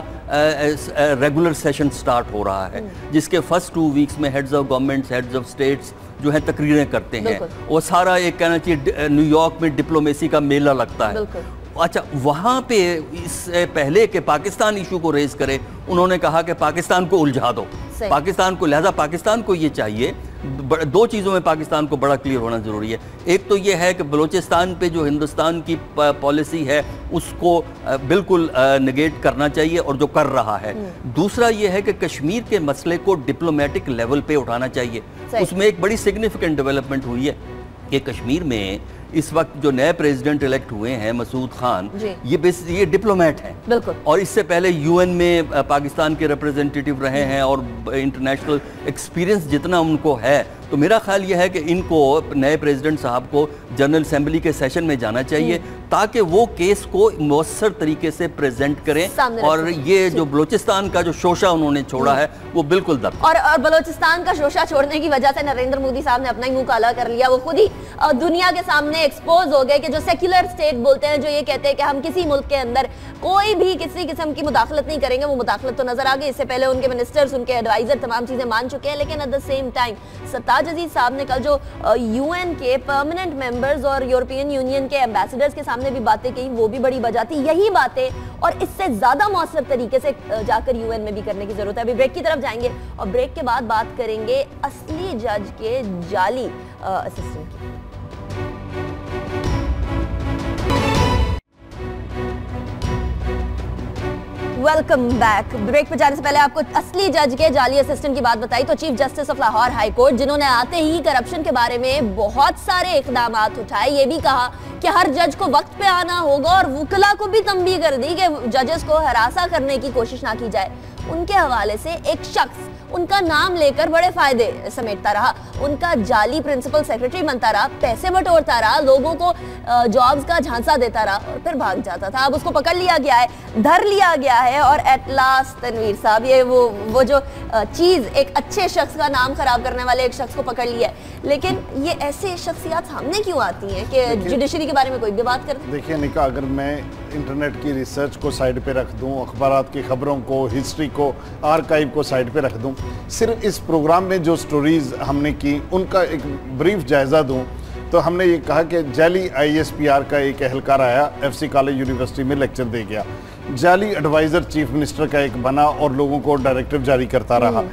ریگولر سیشن سٹارٹ ہو رہا ہے، جس کے فرسٹ ٹو ویکس میں heads of governments, heads of states جو ہیں تقریریں کرتے ہیں، وہ سارا ایک کہنا چاہیے نیو یارک میں ڈپلومیسی کا میلہ لگتا ہے۔ اچھا، وہاں پہ اس سے پہلے کہ پاکستان ایشو کو ریز کرے انہوں نے کہا کہ پاکستان کو الجھا دو، پاکستان کو، لہذا پاکستان کو یہ چاہیے، دو چیزوں میں پاکستان کو بڑا کلیئر ہونا ضروری ہے۔ ایک تو یہ ہے کہ بلوچستان پہ جو ہندوستان کی پالیسی ہے اس کو بالکل نگیٹ کرنا چاہیے اور جو کر رہا ہے۔ دوسرا یہ ہے کہ کشمیر کے مسئلے کو ڈپلومیٹک لیول پہ اٹھانا چاہیے۔ اس میں ایک بڑی سگنیفیکنٹ ڈیولپمنٹ ہوئی ہے کہ کشمیر میں اس وقت جو نئے پریزیڈنٹ الیکٹ ہوئے ہیں مسعود خان، یہ یہ ڈپلومیٹ ہیں، اور اس سے پہلے یو این میں پاکستان کے ریپریزنٹیٹیو رہے ہیں، اور انٹرنیشنل ایکسپیرینس جتنا ان کو ہے، تو میرا خیال یہ ہے کہ ان کو نئے پریزیڈنٹ صاحب کو جنرل اسمبلی کے سیشن میں جانا چاہیے تاکہ وہ کیس کو مؤثر طریقے سے پریزنٹ کریں، اور یہ جو بلوچستان کا جو شوشہ انہوں نے چھوڑا ہے وہ بالکل دب اور اور بلوچستان کا شوشہ چھوڑنے کی وجہ سے نریندر مودی صاحب نے اپنا ہی منہ کالا کر لیا۔ وہ خود ہی دنیا کے سامنے ایکسپوز ہو گئے کہ جو سیکولر اسٹیٹ بولتے ہیں، جو یہ کہتے ہیں کہ ہم کسی ملک کے اندر کوئی بھی کسی قسم کی مداخلت نہیں کریں گے، وہ مداخلت تو نظر آ گئی۔ اس سے پہلے ان کے منسٹرز، ان کے ایڈوائزر تمام چیزیں مان چکے ہیں، لیکن at the same time Sartaj Aziz صاحب نے کل جو یو این کے پرماننٹ ممبرز اور یورپین یونین کے ایمبیسڈرز کے سامنے بھی باتیں کہیں، وہ بھی بڑی وجہ تھی۔ یہی باتیں اور اس سے زیادہ مؤثر طریقے سے جا کر یو این میں بھی کرنے کی ضرورت ہے۔ ابھی بریک کی طرف جائیں گے اور بریک کے بعد بات کریں گے اصلی جج کے جعلی اسسٹنٹ کی۔ Welcome back. بریک پہ جانے سے پہلے آپ کو اصلی جج کے جعلی اسسٹنٹ کی بات بتائی تو chief justice of Lahore high court, جنہوں نے آتے ہی کرپشن کے بارے میں بہت سارے اقدامات اٹھائے، یہ بھی کہا کہ ہر جج کو وقت پہ آنا ہوگا، اور وکلا کو بھی تنبیہ کر دی کہ ججز کو ہراساں کرنے کی کوشش نہ کی جائے۔ ان کے حوالے سے ایک شخص ان کا نام لے کر بڑے فائدے سمیٹتا رہا، ان کا جعلی پرنسپل سیکرٹری بنتا رہا، پیسے بٹورتا رہا، لوگوں کو جابز کا جھانسا دیتا رہا اور پھر بھاگ جاتا تھا۔ اب اس کو پکڑ لیا گیا ہے، دھر لیا گیا ہے، اور ایٹ لاسٹ تنویر صاحب یہ وہ وہ جو چیز ایک اچھے شخص کا نام خراب کرنے والے ایک شخص کو پکڑ لیا ہے۔ لیکن یہ ایسے شخصیات سامنے کیوں آتی ہیں کہ جوڈیشری کے بارے میں کوئی بھی بات کرتے؟ دیکھیں نکا، اگر میں انٹرنیٹ کی ریسرچ کو سائیڈ پہ رکھ دوں، اخبارات کی خبروں کو، ہسٹری کو، آرکائیو کو سائیڈ پہ رکھ دوں، صرف اس پروگرام میں جو سٹوریز ہم نے کی ان کا ایک بریف جائزہ دوں، تو ہم نے یہ کہا کہ جعلی آئی ایس پی آر کا ایک اہلکار آیا، ایف سی کالج یونیورسٹی میں لیکچر دے گیا، جعلی ایڈوائزر چیف منسٹر کا ایک بنا اور لوگوں کو ڈائریکٹیو جاری کرتا رہا،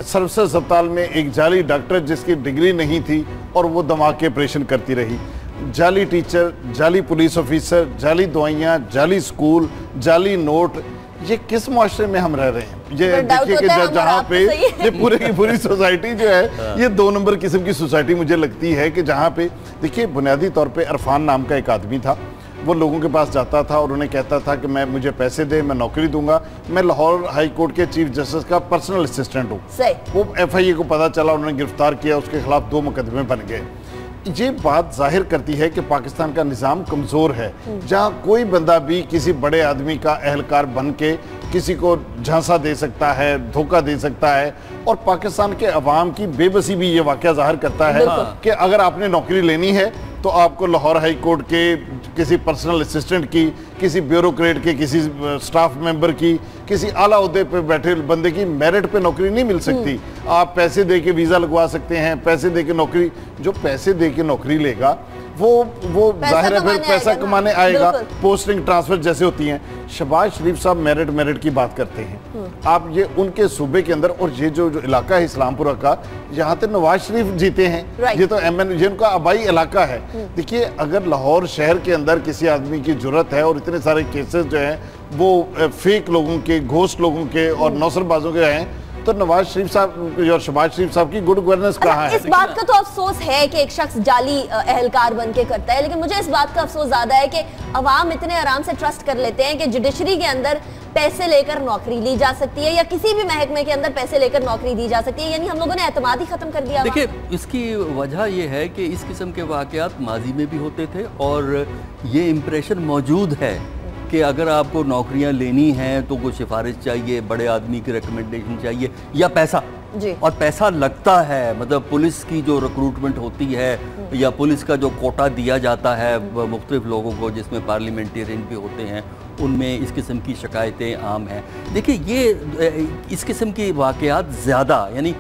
सर्विस अस्पताल में एक जाली डॉक्टर जिसकी डिग्री नहीं थी और वो दिमाग के ऑपरेशन करती रही, जाली टीचर, जाली पुलिस ऑफिसर, जाली दवाइयाँ, जाली स्कूल, जाली नोट। ये किस मुआशरे में हम रह रहे हैं? ये देखिए कि जहाँ पे ये पूरी की पूरी सोसाइटी जो है ये दो नंबर किस्म की सोसाइटी मुझे लगती है कि जहाँ पे देखिए बुनियादी तौर पे इरफान नाम का एक आदमी था, वो लोगों के पास जाता था और उन्हें कहता था कि मैं मुझे पैसे दे, मैं नौकरी दूंगा, मैं लाहौर हाई कोर्ट के चीफ जस्टिस का पर्सनल असिस्टेंट हूँ। वो एफ आई ए को पता चला, उन्होंने गिरफ्तार किया, उसके खिलाफ दो मुकदमे बन गए। ये बात जाहिर करती है कि पाकिस्तान का निज़ाम कमज़ोर है, जहाँ कोई बंदा भी किसी बड़े आदमी का अहलकार बन के किसी को झांसा दे सकता है, धोखा दे सकता है। और पाकिस्तान के अवाम की बेबसी भी ये वाक़या ज़ाहिर करता है कि अगर आपने नौकरी लेनी है तो आपको लाहौर हाई कोर्ट के किसी पर्सनल असिस्टेंट की, किसी ब्यूरोक्रेट के, किसी स्टाफ मेंबर की, किसी आला ओहदे पे बैठे बंदे की मेरिट पे नौकरी नहीं मिल सकती। आप पैसे दे के वीज़ा लगवा सकते हैं, पैसे दे के नौकरी, जो पैसे दे के नौकरी लेगा वो वो जाहिर है फिर पैसा कमाने आएगा, पोस्टिंग ट्रांसफर जैसे होती हैं। शहबाज शरीफ साहब मेरिट मेरिट की बात करते हैं, आप ये उनके सूबे के अंदर, और ये जो जो इलाका है इस्लामपुरा का, यहाँ तो नवाज शरीफ जीते हैं, ये तो एम एन ये उनका आबाई इलाका है। देखिए अगर लाहौर शहर के अंदर किसी आदमी की जरूरत है और इतने सारे केसेस जो हैं वो फेक लोगों के, घोस्ट लोगों के और नौसरबाजों के हैं, तो नवाज शरीफ साहब और शहबाज शरीफ साहब की गुड गवर्नेंस कहाँ है? इस बात का तो अफसोस है कि एक शख्स जाली अहलकार बन के करता है, लेकिन मुझे इस बात का अफसोस ज्यादा है कि अवाम इतने आराम से ट्रस्ट कर लेते हैं कि जुडिशरी के अंदर पैसे लेकर नौकरी ली जा सकती है या किसी भी महकमे के अंदर पैसे लेकर नौकरी दी जा सकती है, यानी हम लोगों ने एतमाद ही खत्म कर दिया। देखिए इसकी वजह यह है कि इस किस्म के वाकयात माजी में भी होते थे और ये इम्प्रेशन मौजूद है कि अगर आपको नौकरियां लेनी हैं तो कोई सिफारिश चाहिए, बड़े आदमी की रिकमेंडेशन चाहिए या पैसा जी। और पैसा लगता है, मतलब पुलिस की जो रिक्रूटमेंट होती है या पुलिस का जो कोटा दिया जाता है मुख्तलिफ लोगों को, जिसमें पार्लियामेंटेरियन भी होते हैं, उनमें इस किस्म की शिकायतें आम हैं। देखिए ये इस किस्म की वाकयात ज़्यादा, यानी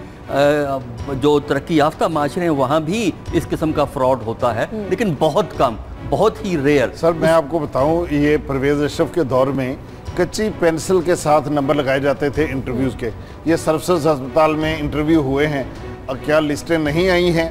जो तरक्की याफ्ता माशरे हैं वहाँ भी इस किस्म का फ्रॉड होता है, लेकिन बहुत कम, बहुत ही रेयर। सर मैं आपको बताऊं, ये परवेज अशरफ के दौर में कच्ची पेंसिल के साथ नंबर लगाए जाते थे इंटरव्यूज के। ये सर्विसेज अस्पताल में इंटरव्यू हुए हैं, और क्या लिस्टें नहीं आई हैं?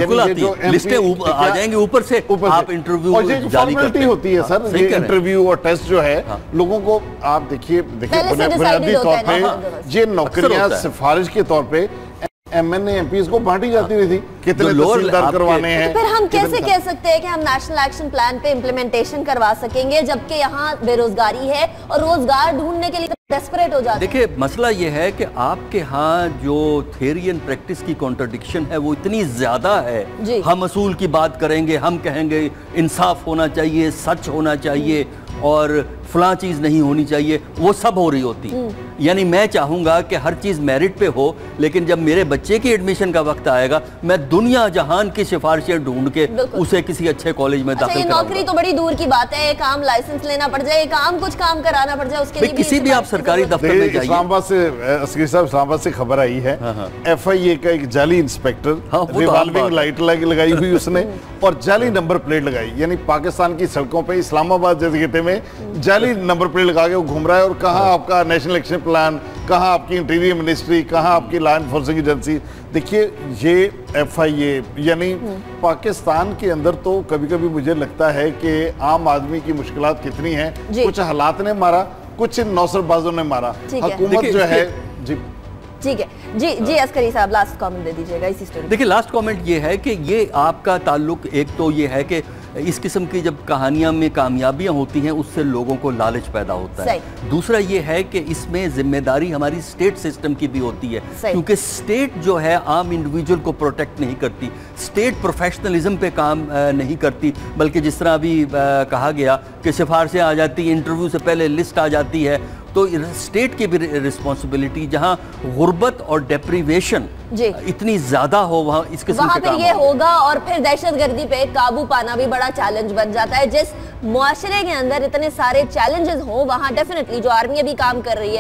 लिस्टें आ जाएंगी ऊपर से, ऊपर आप इंटरव्यू और ये फॉर्मेलिटी होती है सर, ये इंटरव्यू और टेस्ट जो है हाँ। लोगों को आप देखिए देखिए बुनियादी तौर पे ये नौकरियां सिफारिश के तौर पे M N A M Ps को बांटी जाती रही थी, कितने तहसीलदार करवाने हैं। तो फिर हम कैसे कह सकते हैं कि हम नेशनल एक्शन प्लान पे इम्प्लीमेंटेशन करवा सकेंगे जबकि यहाँ बेरोजगारी है और रोजगार ढूंढने के लिए डेस्परेट हो जाते हैं? देखिए मसला ये है कि आपके यहाँ जो थ्योरी एंड प्रैक्टिस की कॉन्ट्रडिक्शन है वो इतनी ज्यादा है। हम असूल की बात करेंगे, हम कहेंगे इंसाफ होना चाहिए, सच होना चाहिए और फलां चीज़ नहीं होनी चाहिए, वो सब हो रही होती। यानी मैं चाहूँगा कि हर चीज़ मेरिट पे हो, लेकिन जब मेरे बच्चे की एडमिशन का वक्त आएगा मैं दुनिया जहान की सिफारिशें ढूंढ के उसे किसी अच्छे कॉलेज में दाखिल कराऊंगा। नौकरी तो बड़ी दूर की बात है, एक आम लाइसेंस लेना पड़ जाए, एक आम कुछ काम कराना पड़ जाए, उसके लिए किसी भी आप सरकारी दफ्तर में जाइए। इस्लामाबाद से असगरी साहब इस्लामाबाद से खबर आई है, एफ आई ए का एक जाली इंस्पेक्टर रिवॉल्विंग लाइट लगाई हुई उसने और जाली नंबर प्लेट लगाई, यानी पाकिस्तान की सड़कों पे इस्लामाबाद जैसे गिटे में जाली नंबर प्लेट लगा के वो घूम रहा है। और कहाँ आपका नेशनल एक्शन प्लान, कहाँ आपकी इंटीरियर मिनिस्ट्री, कहाँ आपकी लॉ एनफोर्सिंग एजेंसी? देखिए ये एफ आई ए यानी पाकिस्तान के अंदर तो कभी कभी मुझे लगता है कि आम आदमी की मुश्किलात कितनी हैं, कुछ हालात ने मारा, कुछ नौसरबाजों ने मारा। हुकूमत जो है जी ठीक है जी जी अस्करी साहब लास्ट कमेंट दे दीजिएगा इसी स्टोरी। देखिए लास्ट कमेंट ये है कि ये आपका ताल्लुक, एक तो ये है कि इस किस्म की जब कहानियां में कामयाबियां होती हैं उससे लोगों को लालच पैदा होता है। दूसरा ये है कि इसमें जिम्मेदारी हमारी स्टेट सिस्टम की भी होती है, क्योंकि स्टेट जो है आम इंडिविजुअल को प्रोटेक्ट नहीं करती, स्टेट प्रोफेशनलिज्म पे काम नहीं करती, बल्कि जिस तरह अभी कहा गया कि सिफारिशें आ जाती, इंटरव्यू से पहले लिस्ट आ जाती है, तो स्टेट की भी रिस्पॉन्सिबिलिटी, जहाँ गुर्बत और डेप्रीवेशन इतनी ज्यादा हो वहाँ इस किस्म वहाँ फिर ये होगा और फिर दहशतगर्दी पे काबू पाना भी बड़ा चैलेंज बन जाता है। जिस मुआशरे के अंदर इतने सारे चैलेंजेस हो वहाँ डेफिनेटली जो आर्मी अभी काम कर रही है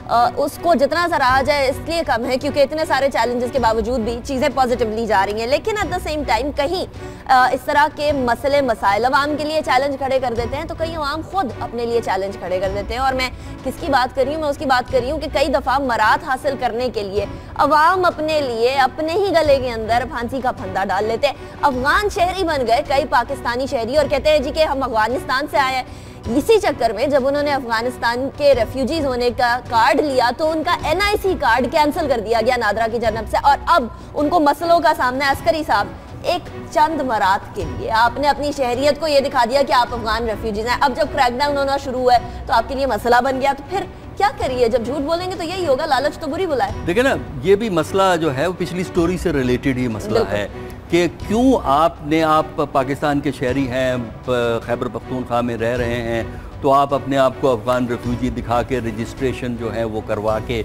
اس کو جتنا سراہا جائے اس لیے کم ہے کیونکہ اتنے سارے چیلنجز کے باوجود بھی چیزیں پازیٹیولی جا رہی ہیں، لیکن ایٹ دا سیم ٹائم کہیں اس طرح کے مسئلے مسائل عوام کے لیے چیلنج کھڑے کر دیتے ہیں تو کئی عوام خود اپنے لیے چیلنج کھڑے کر دیتے ہیں. اور میں کس کی بات کر رہی ہوں؟ میں اس کی بات کر رہی ہوں کہ کئی دفعہ مراد حاصل کرنے کے لیے عوام اپنے لیے اپنے ہی گلے کے اندر پھانسی کا پھندا ڈال لیتے ہیں. افغان شہری بن گئے کئی پاکستانی شہری اور کہتے ہیں جی کہ ہم افغانستان سے آئے ہیں. اسی چکر میں جب انہوں نے افغانستان کے ریفیوجیز ہونے کا کارڈ لیا تو ان کا N I C card cancel کر دیا گیا نادرا کی جانب سے، اور اب ان کو مسئلوں کا سامنا عسکری صاحب ایک چند مرات کے لیے آپ نے اپنی شہریت کو یہ دکھا دیا کہ آپ افغان ریفیوجیز ہیں. اب جب کریک ڈاؤن ہونا شروع ہوا ہے تو آپ کے لیے مسئلہ بن گیا، تو پھر کیا کریے؟ جب جھوٹ بولیں گے تو یہی ہوگا، لالچ تو بری بلا ہے. دیکھیں نا، یہ بھی مسئلہ جو ہے وہ پچھلی سٹوری سے ریلیٹڈ ہی مسئلہ ہے کہ کیوں آپ نے آپ پاکستان کے شہری ہیں، خیبر پختونخوا میں رہ رہے ہیں، تو آپ اپنے آپ کو افغان ریفیوجی دکھا کے رجسٹریشن جو ہے وہ کروا کے،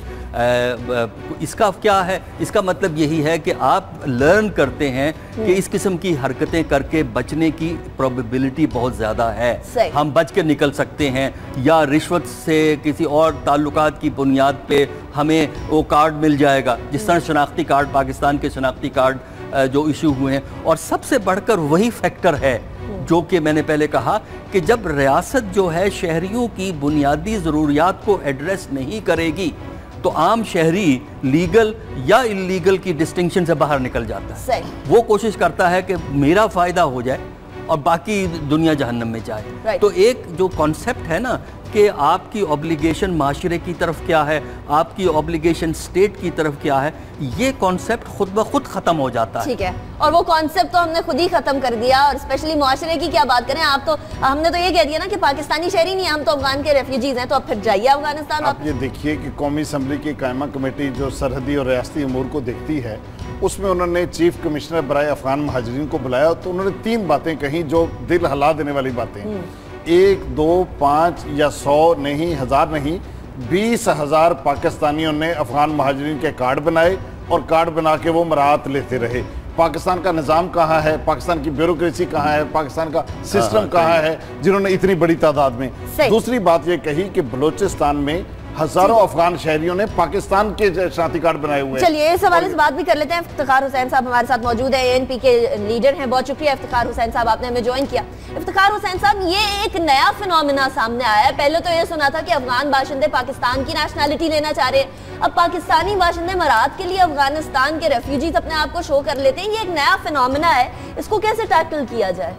اس کا کیا ہے؟ اس کا مطلب یہی ہے کہ آپ لرن کرتے ہیں کہ اس قسم کی حرکتیں کر کے بچنے کی پروبیبلٹی بہت زیادہ ہے، ہم بچ کے نکل سکتے ہیں، یا رشوت سے کسی اور تعلقات کی بنیاد پہ ہمیں وہ کارڈ مل جائے گا، جس طرح شناختی کارڈ، پاکستان کے شناختی کارڈ جو ایشو ہوئے ہیں. اور سب سے بڑھ کر وہی فیکٹر ہے جو کہ میں نے پہلے کہا کہ جب ریاست جو ہے شہریوں کی بنیادی ضروریات کو ایڈریس نہیں کرے گی تو عام شہری لیگل یا انلیگل کی ڈسٹنکشن سے باہر نکل جاتا ہے. وہ کوشش کرتا ہے کہ میرا فائدہ ہو جائے اور باقی دنیا جہنم میں جائے. تو ایک جو کانسیپٹ ہے نا کہ آپ کی اوبلیگیشن معاشرے کی طرف کیا ہے، آپ کی اوبلیگیشن اسٹیٹ کی طرف کیا ہے، یہ کانسیپٹ خود بخود ختم ہو جاتا ہے. ٹھیک ہے، اور وہ کانسیپٹ تو ہم نے خود ہی ختم کر دیا، اور اسپیشلی معاشرے کی کیا بات کریں. آپ تو ہم نے تو یہ کہہ دیا نا کہ پاکستانی شہری نہیں، ہم تو افغان کے ریفیوجیز ہیں، تو اب پھر جائیے افغانستان. آپ یہ دیکھیے کہ قومی اسمبلی کی قائمہ کمیٹی جو سرحدی اور ریاستی امور کو دیکھتی ہے، اس میں انہوں نے چیف کمشنر برائے افغان مہاجرین کو بلایا، تو انہوں نے تین باتیں کہیں جو دل ہلا دینے والی باتیں. ایک دو پانچ یا سو نہیں، ہزار نہیں، بیس ہزار پاکستانیوں نے افغان مہاجرین کے کارڈ بنائے اور کارڈ بنا کے وہ مراعات لیتے رہے. پاکستان کا نظام کہاں ہے، پاکستان کی بیوروکریسی کہاں ہے، پاکستان کا سسٹم کہاں ہے جنہوں نے اتنی بڑی تعداد میں. دوسری بات یہ کہی کہ بلوچستان میں ہزاروں افغان شہریوں نے پاکستان کے شناختی کارڈ بنائے ہوئے ہیں. چلیے اس حوالے سے بات بھی کر لیتے ہیں. افتخار حسین صاحب ہمارے ساتھ موجود ہیں، اے این پی کے لیڈر ہیں. بہت شکریہ افتخار حسین صاحب، آپ نے ہمیں جوائن کیا. افتخار حسین صاحب، یہ ایک نیا فنومینا سامنے آیا ہے. پہلے تو یہ سنا تھا کہ افغان باشندے پاکستان کی نیشنلٹی لینا چاہ رہے ہیں، اب پاکستانی باشندے مراعات کے لیے افغانستان کے ریفیوجیز اپنے آپ کو شو کر لیتے ہیں. یہ ایک نیا فنومینا ہے، اس کو کیسے ٹیکل کیا جائے؟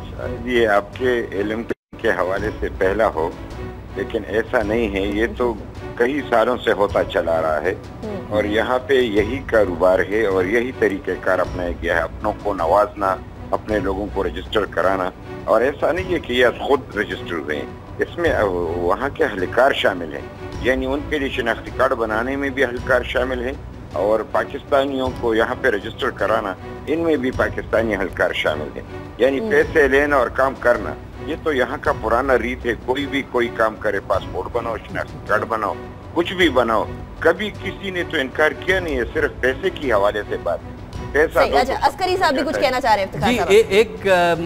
یہ آپ کے علم کے حوالے سے پہلا ہو، لیکن ایسا نہیں ہے. یہ تو کئی سالوں سے ہوتا چلا رہا ہے، اور یہاں پہ یہی کاروبار ہے اور یہی طریقہ کار اپنایا گیا ہے، اپنوں کو نوازنا، اپنے لوگوں کو رجسٹر کرانا. اور ایسا نہیں ہے کہ یہ خود رجسٹر ہوئے ہیں، اس میں وہاں کے اہلکار شامل ہیں، یعنی ان کے لیے شناختی کارڈ بنانے میں بھی اہلکار شامل ہیں، اور پاکستانیوں کو یہاں پہ رجسٹر کرانا، ان میں بھی پاکستانی اہلکار شامل ہیں. یعنی پیسے لینا اور کام کرنا یہ تو یہاں کا پرانا ریت ہے. کوئی بھی کوئی کام کرے، پاسپورٹ بناؤ، شناختی کارڈ بناؤ، کچھ بھی بناؤ، کبھی کسی نے تو انکار کیا نہیں ہے. صرف پیسے کی حوالے سے بات ہے. عسکری صاحب بھی کچھ کہنا چاہ رہے ہیں. جی ایک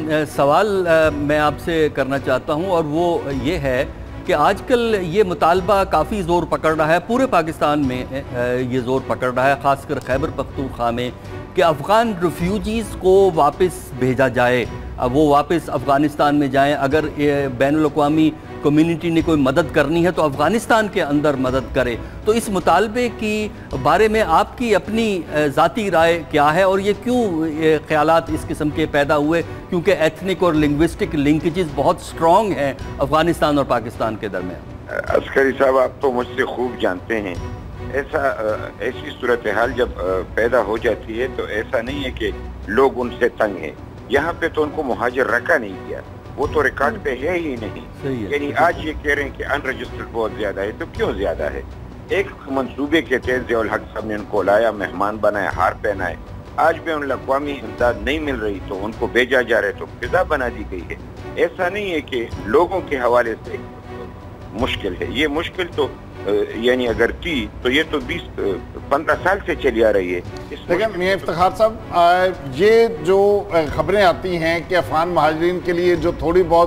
سوال میں آپ سے کرنا چاہتا ہوں، اور وہ یہ ہے کہ آج کل یہ مطالبہ کافی زور پکڑ رہا ہے، پورے پاکستان میں یہ زور پکڑ رہا ہے، خاص کر خیبر پختونخوا میں، کہ افغان ریفیوجیز کو واپس بھیجا جائے، وہ واپس افغانستان میں جائیں. اگر بین الاقوامی کمیونٹی نے کوئی مدد کرنی ہے تو افغانستان کے اندر مدد کرے. تو اس مطالبے کی بارے میں آپ کی اپنی ذاتی رائے کیا ہے، اور یہ کیوں خیالات اس قسم کے پیدا ہوئے؟ کیونکہ ایتھنک اور لنگوسٹک لنکیجز بہت سٹرونگ ہیں افغانستان اور پاکستان کے درمیان. عسکری صاحب، آپ تو مجھ سے خوب جانتے ہیں، ایسا ایسی صورتحال جب پیدا ہو جاتی ہے تو ایسا نہیں ہے کہ لوگ ان سے تنگ ہیں. یہاں پہ تو ان کو مہاجر رکھا نہیں گیا، وہ تو ریکارڈ پہ ہے ہی نہیں. یعنی آج یہ کہہ رہے ہیں کہ ان رجسٹرڈ بہت زیادہ ہے، تو کیوں زیادہ ہے؟ ایک منصوبے کے تحت ضیاء الحق صاحب نے ان کو لایا، مہمان بنایا، ہار پہنائے. آج بھی ان اقوامی امداد نہیں مل رہی تو ان کو بھیجا جا رہا ہے، تو فضا بنا دی گئی ہے. ایسا نہیں ہے کہ لوگوں کے حوالے سے مشکل ہے. یہ مشکل تو یعنی اگر تھی تو یہ تو بیس پندرہ سال سے چلی آ رہی ہے. لیکن میاں افتخار صاحب، یہ جو خبریں آتی ہیں کہ افغان مہاجرین کے لیے جو تھوڑی بہت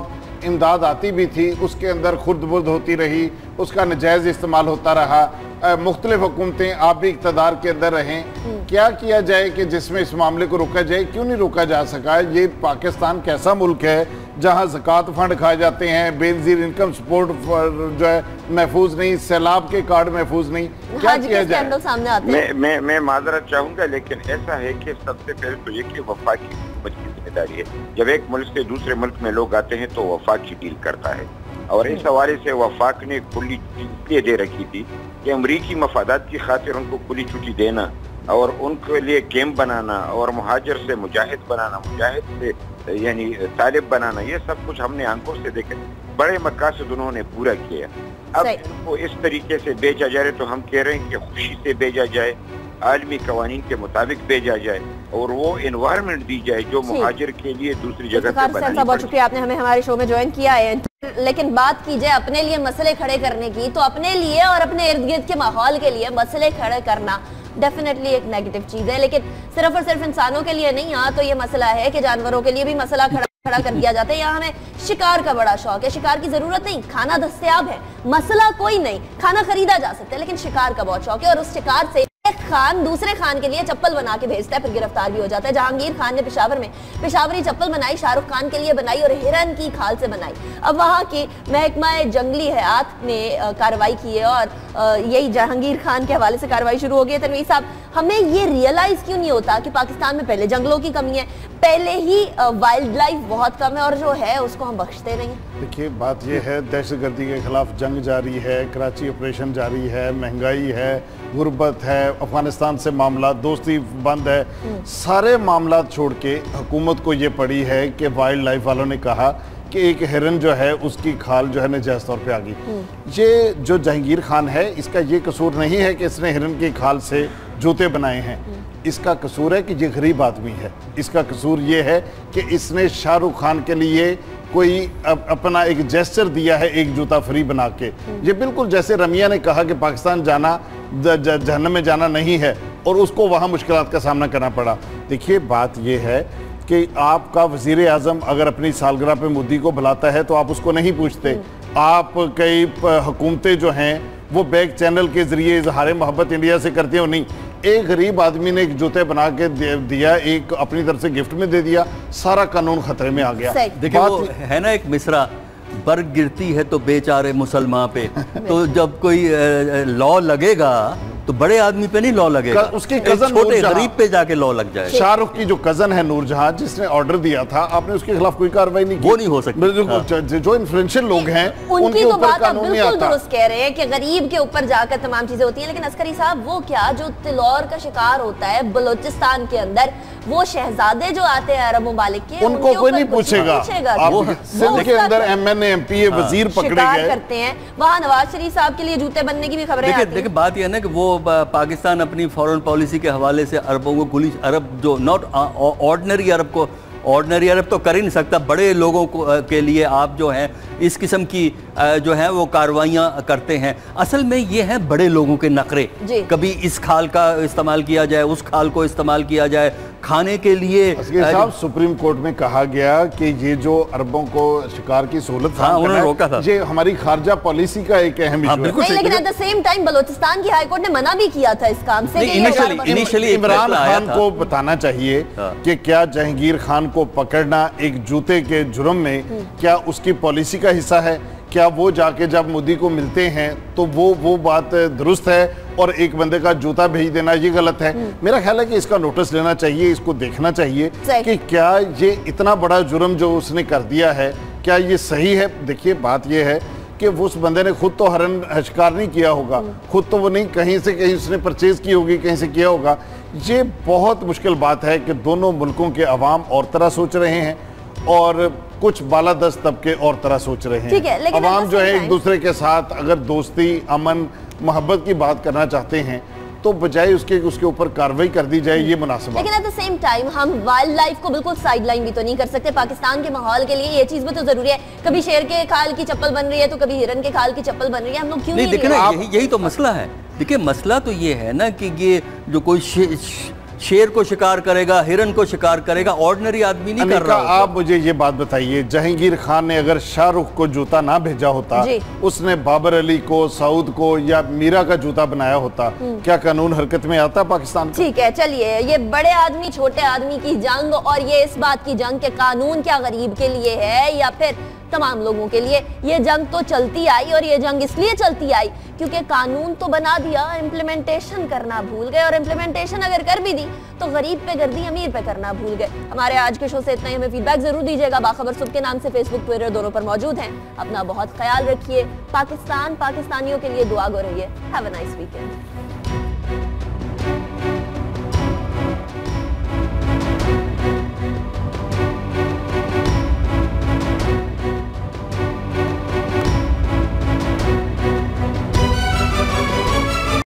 इमदाद आती भी थी उसके अंदर खुर्द-बुर्द होती रही, उसका नजायज़ इस्तेमाल होता रहा, मुख्तलिफ हुकूमतें आप भी इक़्तिदार के अंदर रहें। क्या किया जाए कि जिसमें इस मामले को रोका जाए? क्यों नहीं रोका जा सका? ये पाकिस्तान कैसा मुल्क है जहाँ ज़कात फंड खाए जाते हैं, बेनज़ीर इनकम सपोर्ट जो है महफूज नहीं, सैलाब के कार्ड महफूज नहीं, क्या किया जाए? सामने आते मैं मैं मैं माजरत चाहूँगा, लेकिन ऐसा है कि सबसे पहले तो ये कि वफाकी हुकूमत की जिम्मेदारी है। जब एक मुल्क से दूसरे मुल्क में लोग आते हैं तो वफाक ही डील करता है, और इस हवाले से वफाक ने खुली छुट्टी दे रखी थी कि अमरीकी मफादात की खातिर उनको खुली छुट्टी देना और उनके लिए कैंप बनाना और मुहाजिर से मुजाहिद बनाना, मुजाहिद से यानी तालिब बनाना, ये सब कुछ हमने आंखों से देखे, बड़े मकासद उन्होंने पूरा किया। अब इनको इस तरीके से भेजा जा रहा है तो हम कह रहे हैं कि खुशी से भेजा जाए, आलमी कवानीन के मुताबिक भेजा जाए और वो एनवायरनमेंट दी जाए जो मुहाजिर के लिए दूसरी जगह पे बनानी पड़े। बहुत शुक्रिया, आपने हमें हमारे शो में ज्वाइन किया है। लेकिन बात की जाए अपने लिए मसले खड़े करने की, तो अपने लिए और अपने इर्द गिर्द के माहौल के लिए मसले खड़े करना डेफिनेटली एक नेगेटिव चीज़ है, लेकिन सिर्फ और सिर्फ इंसानों के लिए नहीं। यहाँ तो ये मसला है कि जानवरों के लिए भी मसला खड़ा खड़ा कर दिया जाता है। यहाँ हमें शिकार का बड़ा शौक है, शिकार की जरूरत नहीं, खाना दस्तयाब है, मसला कोई नहीं, खाना खरीदा जा सकता है, लेकिन शिकार का बहुत शौक है। और उस शिकार से एक खान दूसरे खान के लिए चप्पल बना के भेजता है, फिर गिरफ्तार भी हो जाता है। जहांगीर खान ने पेशावर में पेशावरी चप्पल बनाई, शाहरुख खान के लिए बनाई और हिरन की खाल से बनाई। अब वहाँ की महकमा जंगली हयात ने कार्रवाई की है और यही जहांगीर खान के हवाले से कार्रवाई शुरू हो गई है। तनवीर साहब, हमें ये रियलाइज क्यों नहीं होता कि पाकिस्तान में पहले जंगलों की कमी है, पहले ही वाइल्ड लाइफ बहुत कम है और जो है उसको हम बख्शते नहीं? देखिए, बात यह है दहशतगर्दी के खिलाफ जंग जारी है, कराची ऑपरेशन जारी है, महंगाई है, गुर्बत है, अफगानिस्तान से मामला, दोस्ती बंद है, सारे मामला छोड़ के हुकूमत को ये पड़ी है कि वाइल्ड लाइफ वालों ने कहा कि एक हिरन जो है उसकी खाल जो है नजायज़ तौर पे आ गई। ये जो जहांगीर खान है इसका ये कसूर नहीं है कि इसने हिरन की खाल से जूते बनाए हैं, इसका कसूर है कि ये गरीब आदमी है। इसका कसूर ये है कि इसने शाहरुख खान के लिए कोई अप, अपना एक जेस्चर दिया है, एक जूता फ्री बना के। ये बिल्कुल जैसे रमिया ने कहा कि पाकिस्तान जाना जहन्नम में जाना नहीं है और उसको वहाँ मुश्किलात का सामना करना पड़ा। देखिए, बात ये है कि आपका वज़ीर आज़म अगर अपनी सालगिरह पे मोदी को बुलाता है तो आप उसको नहीं पूछते। आप कई हुकूमतें जो हैं वो बैक चैनल के जरिए इजहार मोहब्बत इंडिया से करते हो नहीं। एक गरीब आदमी ने एक जूते बना के दिया, एक अपनी तरफ से गिफ्ट में दे दिया, सारा कानून खतरे में आ गया। देखिए, वो है ना एक मिसरा, बर्ग गिरती है तो बेचारे मुसलमान पे, तो जब कोई लॉ लगेगा तो बड़े आदमी पे नहीं लॉ लगेगा, उसकी कजन छोटे गरीब पे जाके लॉ लग जाए। शाहरुख की जो कजन है नूरजहां, जिसने ऑर्डर दिया था, आपने उसके खिलाफ कोई कार्रवाई नहीं की। वो नहीं हो सकती। जो इन्फ्लुएंशियल लोग हैं उनकी तो बात आप बिल्कुल दुरुस्त कह रहे हैं कि गरीब के ऊपर जाकर तमाम चीजें होती हैं, लेकिन अस्करी साहब वो क्या जो तिलौर का शिकार होता है बलोचिस्तान के अंदर, वो शहजादे जो आते हैं अरब ममालिक के, उनको कोई नहीं पूछेगा। सिंध के अंदर M N A M P A वजीर पकड़े गए करते हैं, वहाँ नवाज शरीफ साहब के लिए जूते बनने की भी खबरें आती हैं। देखिए, बात यह है ना कि वो पाकिस्तान अपनी फॉरेन पॉलिसी के हवाले से अरबों को खुली, अरब जो नॉट ऑर्डिनरी अरब को, ऑर्डिनरी अरब तो कर ही नहीं सकता, बड़े लोगों को के लिए आप जो हैं इस किस्म की जो है वो कार्रवाइयाँ करते हैं। असल में ये है बड़े लोगों के नखरे, कभी इस खाल का इस्तेमाल किया जाए, उस खाल को इस्तेमाल किया जाए खाने के लिए। साहब, सुप्रीम कोर्ट में कहा गया कि ये जो अरबों को शिकार की सहूलत, हाँ, उन्होंने रोका था, ये हमारी खारजा पॉलिसी का एक अहम इशू है। नहीं, लेकिन at the same time Balochistan की हाई कोर्ट ने मना भी किया था इस काम से। इनिशियली इमरान खान को बताना चाहिए कि क्या जहांगीर खान को पकड़ना एक जूते के जुर्म में क्या उसकी पॉलिसी का हिस्सा है? क्या वो जाके जब मोदी को मिलते हैं तो वो वो बात दुरुस्त है और एक बंदे का जूता भेज देना ये गलत है? मेरा ख्याल है कि इसका नोटिस लेना चाहिए, इसको देखना चाहिए कि क्या ये इतना बड़ा जुर्म जो उसने कर दिया है क्या ये सही है। देखिए, बात ये है कि उस बंदे ने खुद तो हरन शिकार नहीं किया होगा, खुद तो वो नहीं, कहीं से कहीं उसने परचेज की होगी, कहीं से किया होगा। ये बहुत मुश्किल बात है कि दोनों मुल्कों के अवाम और तरह सोच रहे हैं और कुछ बालादस्त तबके और तरह सोच रहे हैं। अवाम जो है एक दूसरे के साथ अगर दोस्ती, अमन, मोहब्बत की बात करना चाहते हैं तो बजाय उसके उसके ऊपर कार्रवाई कर दी जाए, ये मुनासिब है। लेकिन एट द सेम टाइम हम वाइल्ड लाइफ को बिल्कुल साइड लाइन भी तो नहीं कर सकते। पाकिस्तान के माहौल के लिए ये चीज भी तो जरूरी है। कभी शेर के खाल की चप्पल बन रही है तो कभी हिरन के खाल की चप्पल बन रही है, हम लोग क्यों नहीं? देखिए, यही यही तो मसला है। देखिए, मसला तो ये है ना कि ये जो कोई शेर को शिकार करेगा, हिरन को शिकार करेगा, ऑर्डिनरी आदमी नहीं कर रहा। आप मुझे ये बात बताइए, जहांगीर खान ने अगर शाहरुख को जूता ना भेजा होता, उसने बाबर अली को, सऊद को या मीरा का जूता बनाया होता, क्या कानून हरकत में आता पाकिस्तान? ठीक है, चलिए, ये बड़े आदमी छोटे आदमी की जंग और ये इस बात की जंग के कानून क्या गरीब के लिए है या फिर तमाम लोगों के लिए, ये जंग तो चलती आई और ये जंग इसलिए चलती आई क्योंकि कानून तो बना दिया, इम्प्लीमेंटेशन करना भूल गए, और इम्प्लीमेंटेशन अगर कर भी दी तो गरीब पे कर दी, अमीर पे करना भूल गए। हमारे आज के शो से इतना ही, हमें फीडबैक जरूर दीजिएगा। बाखबर सुबह के नाम से फेसबुक, ट्विटर दोनों पर मौजूद हैं। अपना बहुत ख्याल रखिए। पाकिस्तान पाकिस्तानियों के लिए दुआ गो रहिए। Have a nice weekend.